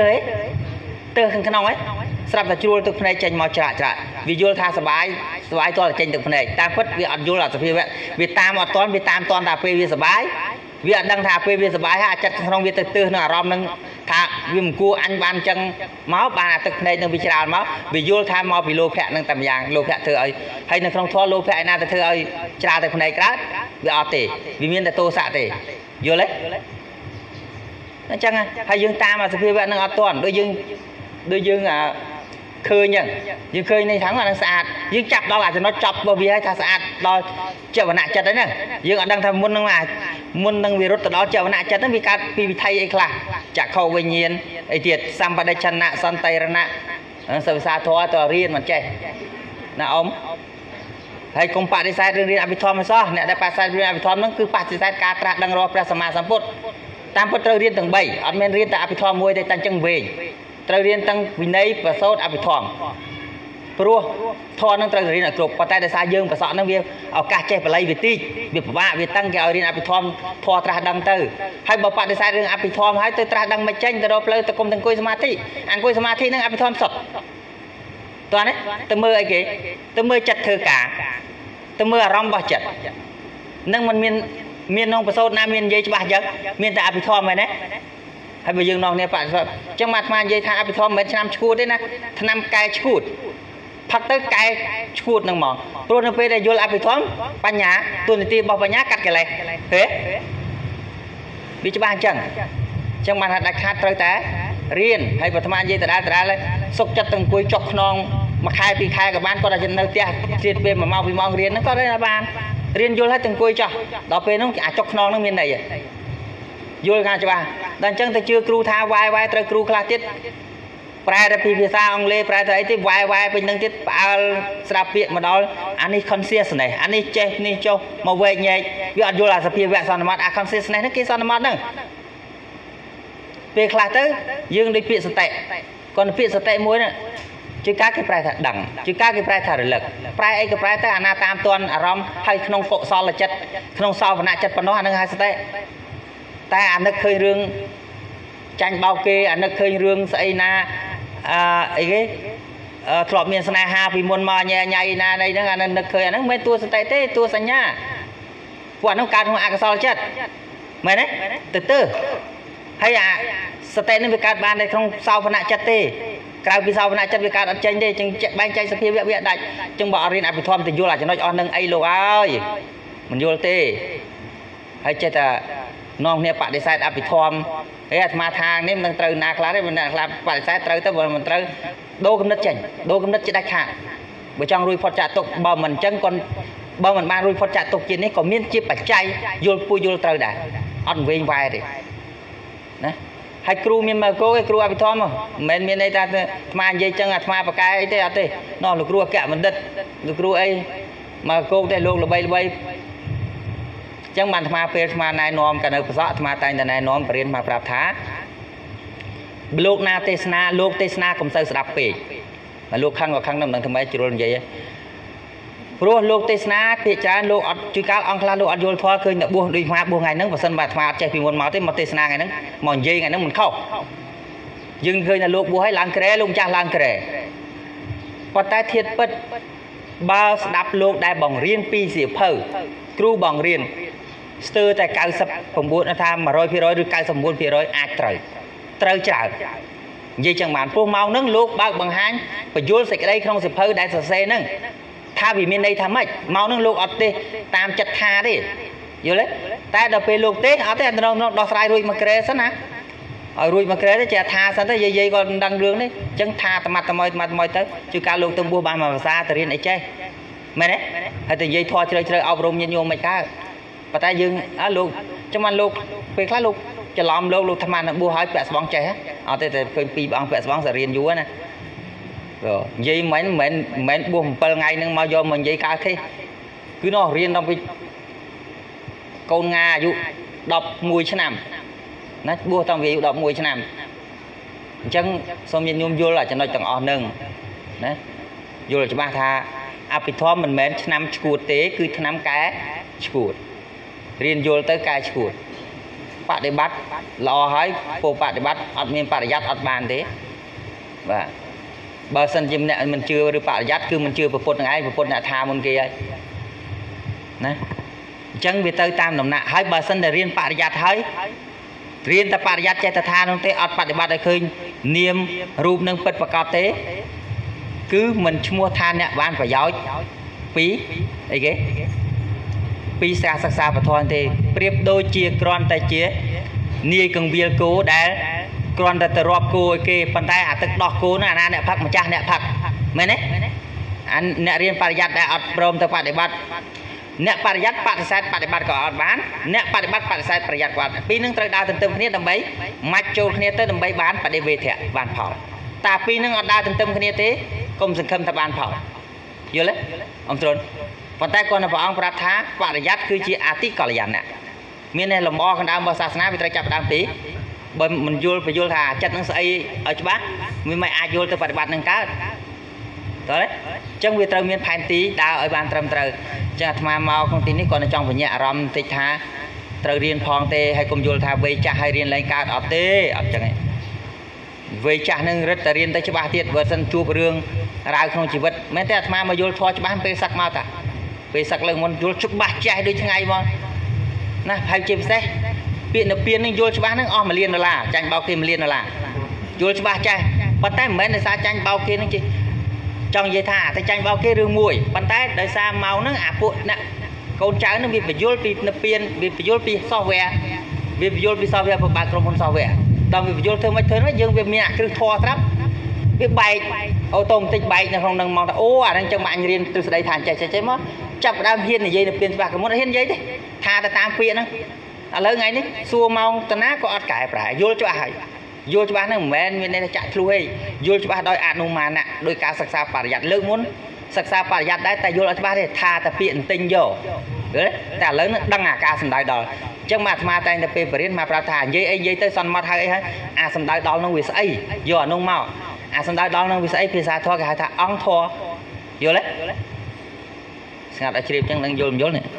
Speaker 1: từ khăn khăn ấyสำหรับแต่จูตัวคนไหนเจนมาจ่าวิจูท่าสบายตัวเจนตัวคนไหนตามพัดวิอัดจูหลับสบายวิตามอัดตอนตาเปวิสบายวิอัดดังท่าเปวิสบายฮะจัดขนมวิตื่นหน่ารอมนึงท่าวิมกูอันบานจังเมาส์บานตึกในนึงวิจารณ์เมาส์วิจูท่าเมาส์วิโลแพะนึงตำยางโลแพะเธอไอ้ให้นึงขนมทอโลแพะน่าแต่เธอไอ้จ่าแต่คนไหนกระวิอัดเตวิมีแต่โตสะเตอยู่เลยนั่นจังไงให้ยืงตามมาสบายนึงอัดตอนโดยยืงเคยยังยืงเคยในทั้งวันสะอาดยืงจับเราอาจจะน้อยจับบ่มีให้ท่าสะอาดเราเจ้าวันหน้าจัดได้เนี่ยยืงอันดังทำมุนนั่งมามุนนั่งวิรุตแต่เราเจ้าวันหน้าจัดนั้นมีการปีไทยไอ้คลาจากเข้าวิญญาณไอ้เดียดสัมปะชนะสันไตรณะสัมสาทอต่อเรียนมันใจนะอมให้กรมปฏิเสธเรียนอภิธรรมมาซ้อเนี่ยได้ปฏิเสธเรียนอภิธรรมนั่นคือปฏิเสธการตรัสดังรอพระสัมมาสัมพุทธตามพระเรียนตั้งใบอันเมนเรียนแต่อภิธรรมมวยได้ตั้งจังเวงเรียนตั้งวินัยประสบอภิธรรมเพราะทอนั่งเรียนกรุบปฏิได้สายยืงประสอบนั่งเวียเอากาเจ็บอะไรวิตีวิปวะวิตั้งแกเรียนอภิธรรมทอตราดังเตอให้บอกปฏิได้สายเรื่องอภิธรรมให้ตราดังไม่เจนแต่เราเพลิดตะกรมตั้งกุยสมาธิอันกุยสมาธินั่งอภิธรรมสดตัวนี้ตัวมือไอ้เก๋ตัวมือจัดเธอกาตัวมือร้องบ่จัดนั่งมันมีน้องประสบน้ำมีเยอะบ้าเยอะมีแต่อภิธรรมไหมเนี่ยให้ไปยืนนองเนี่ยป่ะจังหวัดมาเยธาอภิธรรมเหมือนนำชูดด้วยนะทนำกายชูดพักเตอร์กายชูดนั่งมองโปรนไปได้ยุลอภิธรรมปัญญาตัวนิติบอกปัญญากัดกันเลยเฮ้วิจารณ์จังมาหัดคาดเตยแต่เรียนให้ปัทมาเยตราเลยสกจัดตึงกุยจกนองมาคายปีคายกับบ้านก็ได้จนเนื้อเตี้ยเสียเป็นมาเมาปีมองเรียนนั่นก็ได้ละบ้านเรียนยุลให้ตึงกุยจ้ะต่อไปน้องจกนองน้องมีไหนยุลงานจ้ะดังจังแต่เชื่อครูท่าวายเตอครูคลาติดแปลแต่พิภาษาอังกฤษแปลแต่ไอ้ที่วายเป็นตั้งที่ปาสระเปียมาดอลอันนี้คอนเซียสไหนอันนี้เจนี่โจมาเวงใหญ่วิอัดยุลาสเปียแวะสอนมัดคอนเซียสไหนนั่นคือสอนมัดนั่งเปียคลาเตอยืงได้เปียสเตะก่อนเปียสเตะมวยน่ะชื่อก้าคือแปลแต่ดังชื่อก้าคือแปลแต่ระลึกแปลไอ้กับแปลแต่อนาตามตัวอารมณ์ให้ขนมโกซอลละจัดขนมซอลขณะจัดปนน้ออันนึงให้สเตะแต่อันนึกเคยเรื่องจันเบาเกอันนึกเคยเรื่องไอ้นาไอ้เงี้ยถลอกเมียนสนาฮาปีมวลมาใหญ่ๆนาในนั่งอันนึกเคยอันนั้นไม่ตัวสเตเต้ตัวสัญญาพวกน้องการของอากาศอลจัดไม่เนี่ยตื้อให้สเตนั่นเป็นการบานในของซาวพนักจัดเต้กลายเป็นซาวพนักจัดเป็นการอัดใจเด้จึงแบ่งใจสเปียเวียได้จึงบอกเรียนอภิธรรมแต่โยหลังจะน้อยอ่อนนึงไอ้โลอ้ายมันโยเต้ให้เจตน้องเนี่ยปฏิเสธอภิธรรมเฮ้ยมาทางนี้มันตรึงนาคลาได้มันนาคลาปฏิเสธตรึงแต่ว่ามันตรึงโดกำนัดจังโดกำนัดจะได้ขาดบ่จังรุยพอจะตกบ่มันจังก่อนบ่มันมารุยพอจะตกจีนนี่ก็มีจีบปัจจัยโยลปุยโยลตรึงได้อ่อนเวงวายดินะให้ครูมีมาโก้ให้ครูอภิธรรมมันมีในตามาเยจังมาปากกายเต้อะเต้นอนลูกครูแกะมันดัดลูกครูไอ้มาโก้ได้ลูกระบายจังมันมาเปิดมานายนอมกันเอาภาษามาตายแต่นายนอมเปลี่ยนมาปราบท้าโลกนาเทศนาโลกเทศนาคมเสด็จปีมาโลกข้างกับข้างนั่นทำไมจุลใหญ่เพราะโลกเทศนาพิจารณาโลกจุการอังคลาโลกอัดโยลพอเคยเนี่ยบัวดีมาบัวไงนั่งภาษาบาทมาใจพิมพ์มาที่มาเทศนาไงนั่งมอนเย่ไงนั่งมันเข้ายึงเคยเนี่ยโลกบัวให้ลังแกรลงจากลังแกรพอใต้เทียดปิดบาสดับโลกได้บ่งเรียนปีเสียเพอครูบ่งเรียนสเตอร์แต่การสับผมบูรณธรรมมา100%หรือการสมบูรณ์100%อาจเตยจ่ายี่จังหวัดพวกเมานั่งลูกบ้าบางฮันไปโยนใส่กระไดขนมสิบเพอได้เซ่นั่งถ้าวิมีในทำไมเมานั่งลูกอัดเตตามจัดทาดิอยู่เลยแต่เดี๋ยวไปลูกเตะเอาแต่เราดอกสายรุยมาเกรสนะเอารุยมาเกรสจะทาสันแต่ยัยๆก็ดังเรื่องนี่จังทาตะมัดตะมอยเตอจุการลูกตึงบัวบานมาภาษาตะเรียนไอ้เจ้ไม่เนี่ยให้แต่ยัยทอเฉยเอารมยันโยมไม่กล้าปัตตายึงลูกจังมันลูกเป็นคล้ายลูกจะล้อมลูกทำมันบัวหายแปะสว่างใจฮะเอาแต่เคยปีบางแปะสว่างเรียนอยู่นะ vậy mình buông bờ ngày nhưng mà do mình vậy cả thế cứ nó riêng trong cái con Nga dụ đọc mùi chứ nằm nó buông trong vì đọc mùi chứ nằm chân xong nhìn nhôm vô là cho nó chẳng on nâng đấy vô là cho ba tha apithom mình mến năm chuột tế cứ năm cái chuột riêng vô tới cái chuột bạn để bắt lo hỏi phụ bạn để bắt ở miền bạn dắt ở bàn thế và bờ sân chim nè mình chưa được bạn dắt cứ mình chưa vào phút này vào phút này tha môn kia nè chân vì tới tam đồng nạ hỏi bờ sân để riêng bạn dắt hỏi riêng ta bạn dắt chạy ta tha không thế ở bạn để bắt được khơi niêm rùm nâng bật vào cao tế cứ mình mua than nè ban phải giáo phí ấy ghế phí xa sắc xa và thôi thì priệp đôi chia con tay chia nia cần viên cố đã con ta rọp cô kê bàn tay à tức đọc cố nè nè phật mà cha nè phật mấy đấy anh nè riêng bà giặt đã ọt prom ta phải để bắt nè bà giặt bà sai bà để bắt có ọt bán nè bà để bắt bà sai bà giặt quạt pi nâng tới đào từng từng kia đầm bấy mạch châu kia tới đầm bấy bán bà để về thẻ bán phở ta pi nâng ọt đào từng từng kia thế công sự khâm ta bán phở vô lấy ông trốn bàn tay con là vợ ông bà thá bà để giặt cứ chỉ tí còn là dàn nè miền này là mò con đào mà sa sná bị trai chập đào tí bởi mình vô thà chất nó sẽ ở chỗ bác mình mày ai vô tới phải bạn nâng cá đấy trong việc trâu miền phèn tí đào ở bàn trầm trời cho mà mau công ty này còn ở trong phải nhẹ rom tịch thà trâu riêng phong tê hay cùng vô thà về cha hay riêng lên cá ở tê ở chẳng này về cha nâng rất là riêng tới cho ba tiệt vợ sân chua rương ra không chỉ vật mấy thế mà vô thoa cho bán tê sắc mau ta về sắc lần muốn vô chụp bát chai đôi ngày mà nè hai chim xe biện được biên nên vô cho bán nó mà liên là tranh bao kim liên là vô cho ba chai bắt tay mấy nơi xa tranh bao kia nó chi trong dây thả thì tranh bao kia rương mùi bắt tay đời xa màu nó phụ nè con trái nó bị phải vô bị nó biên bị phải vô bị software bị vô bị software của bạn trong software đồng bị vô thêm mấy thứ nó dương về miệng cứ thoa lắm biết bay ô tô tích bay là không nâng mong ô đang trong bạn riêng từ đây thản chạy mất chập đam hiên này dây được biên bạc muốn hiên giấy đấy tha ta tam phiền nó lớn ngay đấy xua mong ta ná có cải phải vô cho ai vô cho bán nó men bên đây là chạy lui vô cho ba đôi ăn mà nè đôi cá sặc xa phải giặt lưng muốn sặc xa phải giặt đấy ta vô cho ba để tha ta phiền tinh vô đấy ta lớn nó đăng cá sầm đại đòn chẳng mà tay ta phê phải mà pra thả dây tới son mặt hay à sầm đại đòn nó bị say vô nông màu à sầm đại đòn nó bị say thì sao thôi cái thằng ong thua vô đấy ngặt ở trên chẳng đang vô này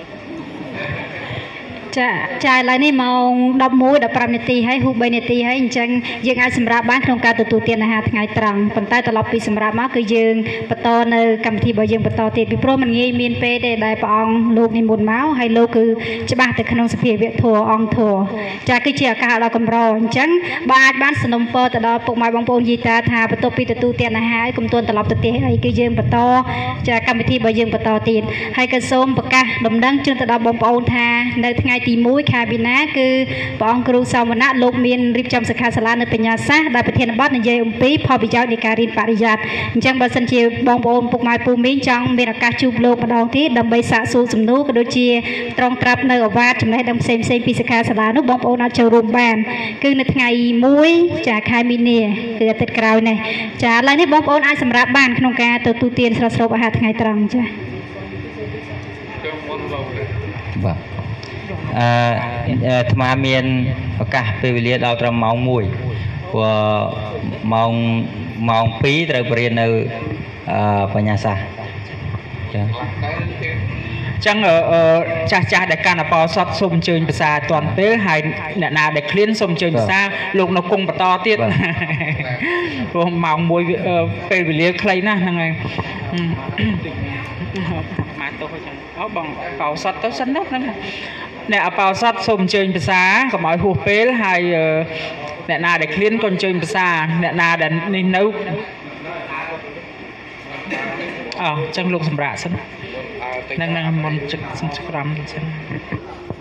Speaker 3: chạy lạiนี่มองดับมวยดับปรามนาทีให้หูใบนาทีให้จังยังไงสำหรับบ้านโครงการตัวเตียนนะฮะทั้งไงตรังคนใต้ตลอดปีสำหรับมาคือยังปตอในกรรมที่บ่ยังปตอเตียนปีโปรมันงี้มีนเปได้ปองลูกในบุญเมาให้ลูกคือจะบ้าแต่ขนมสเปียเวทัวองทัวจากคือเชียร์กาเรากำรอจังบ้านสนมเปอร์ตลอดปกไม้บางปงยีตาทาปตปีตัวเตียนนะฮะกลุ่มตัวตลอดตัวเตียนให้คือยังปตอจากกรรมที่บ่ยังปตอเตียนให้กระทรวงประกาศดมดังจึงตลอดบางปงทาในทั้งไงตีมุ้ยคาบินะคือปองครูสาวนะโลกมีนริบจำสกัดสลาในปัญญาซะได้ประเทศบัดในเยอมปีพอไปเจ้าในการเรียนปริยัติจังบัสันเชียบองโอนปุกไม้ปูมิ้งจังมีอากาศจูบโลกมาดองที่ดำใบสะสูสมนุกโดยเชียตรองตรับในอวาดจำได้ดำเซมปีสกัดสลานุบองโอนเอาเจอรูมแบนคือในไงมุ้ยจากคายมิเนียคือติดกราวเนี่ยจากอะไรนี่บองโอนไอสำรับบ้านขนมกาตัวตูเตียนสระสรบอาหารไงตรังจ้ะ
Speaker 1: ธรรมเมียนประกาศไปเรียนเอาตรมองมวยว่ามองปีตรไปเรียนในปัญญาศาสตร์
Speaker 2: จังจ่าได้การปอสดสมเชิญภาษาตอนเป้ให้นาได้เคลื่อนสมเชิญภาษาลงนกงปตอติดมองมวยไปเรียนใครนะนั่งไงมาตัวจังเอาบังเป่าสดตัวสนุกนั่นเนี่ยเป่าสดสมเชิญภาษากับหมอยหัวเป้ให้เนี่ยนาได้เคลื่อนคนเชิญภาษาเนี่ยนาได้นิ่งนึกจังลงสำราญสันนั่งมันจะสำคัญสัน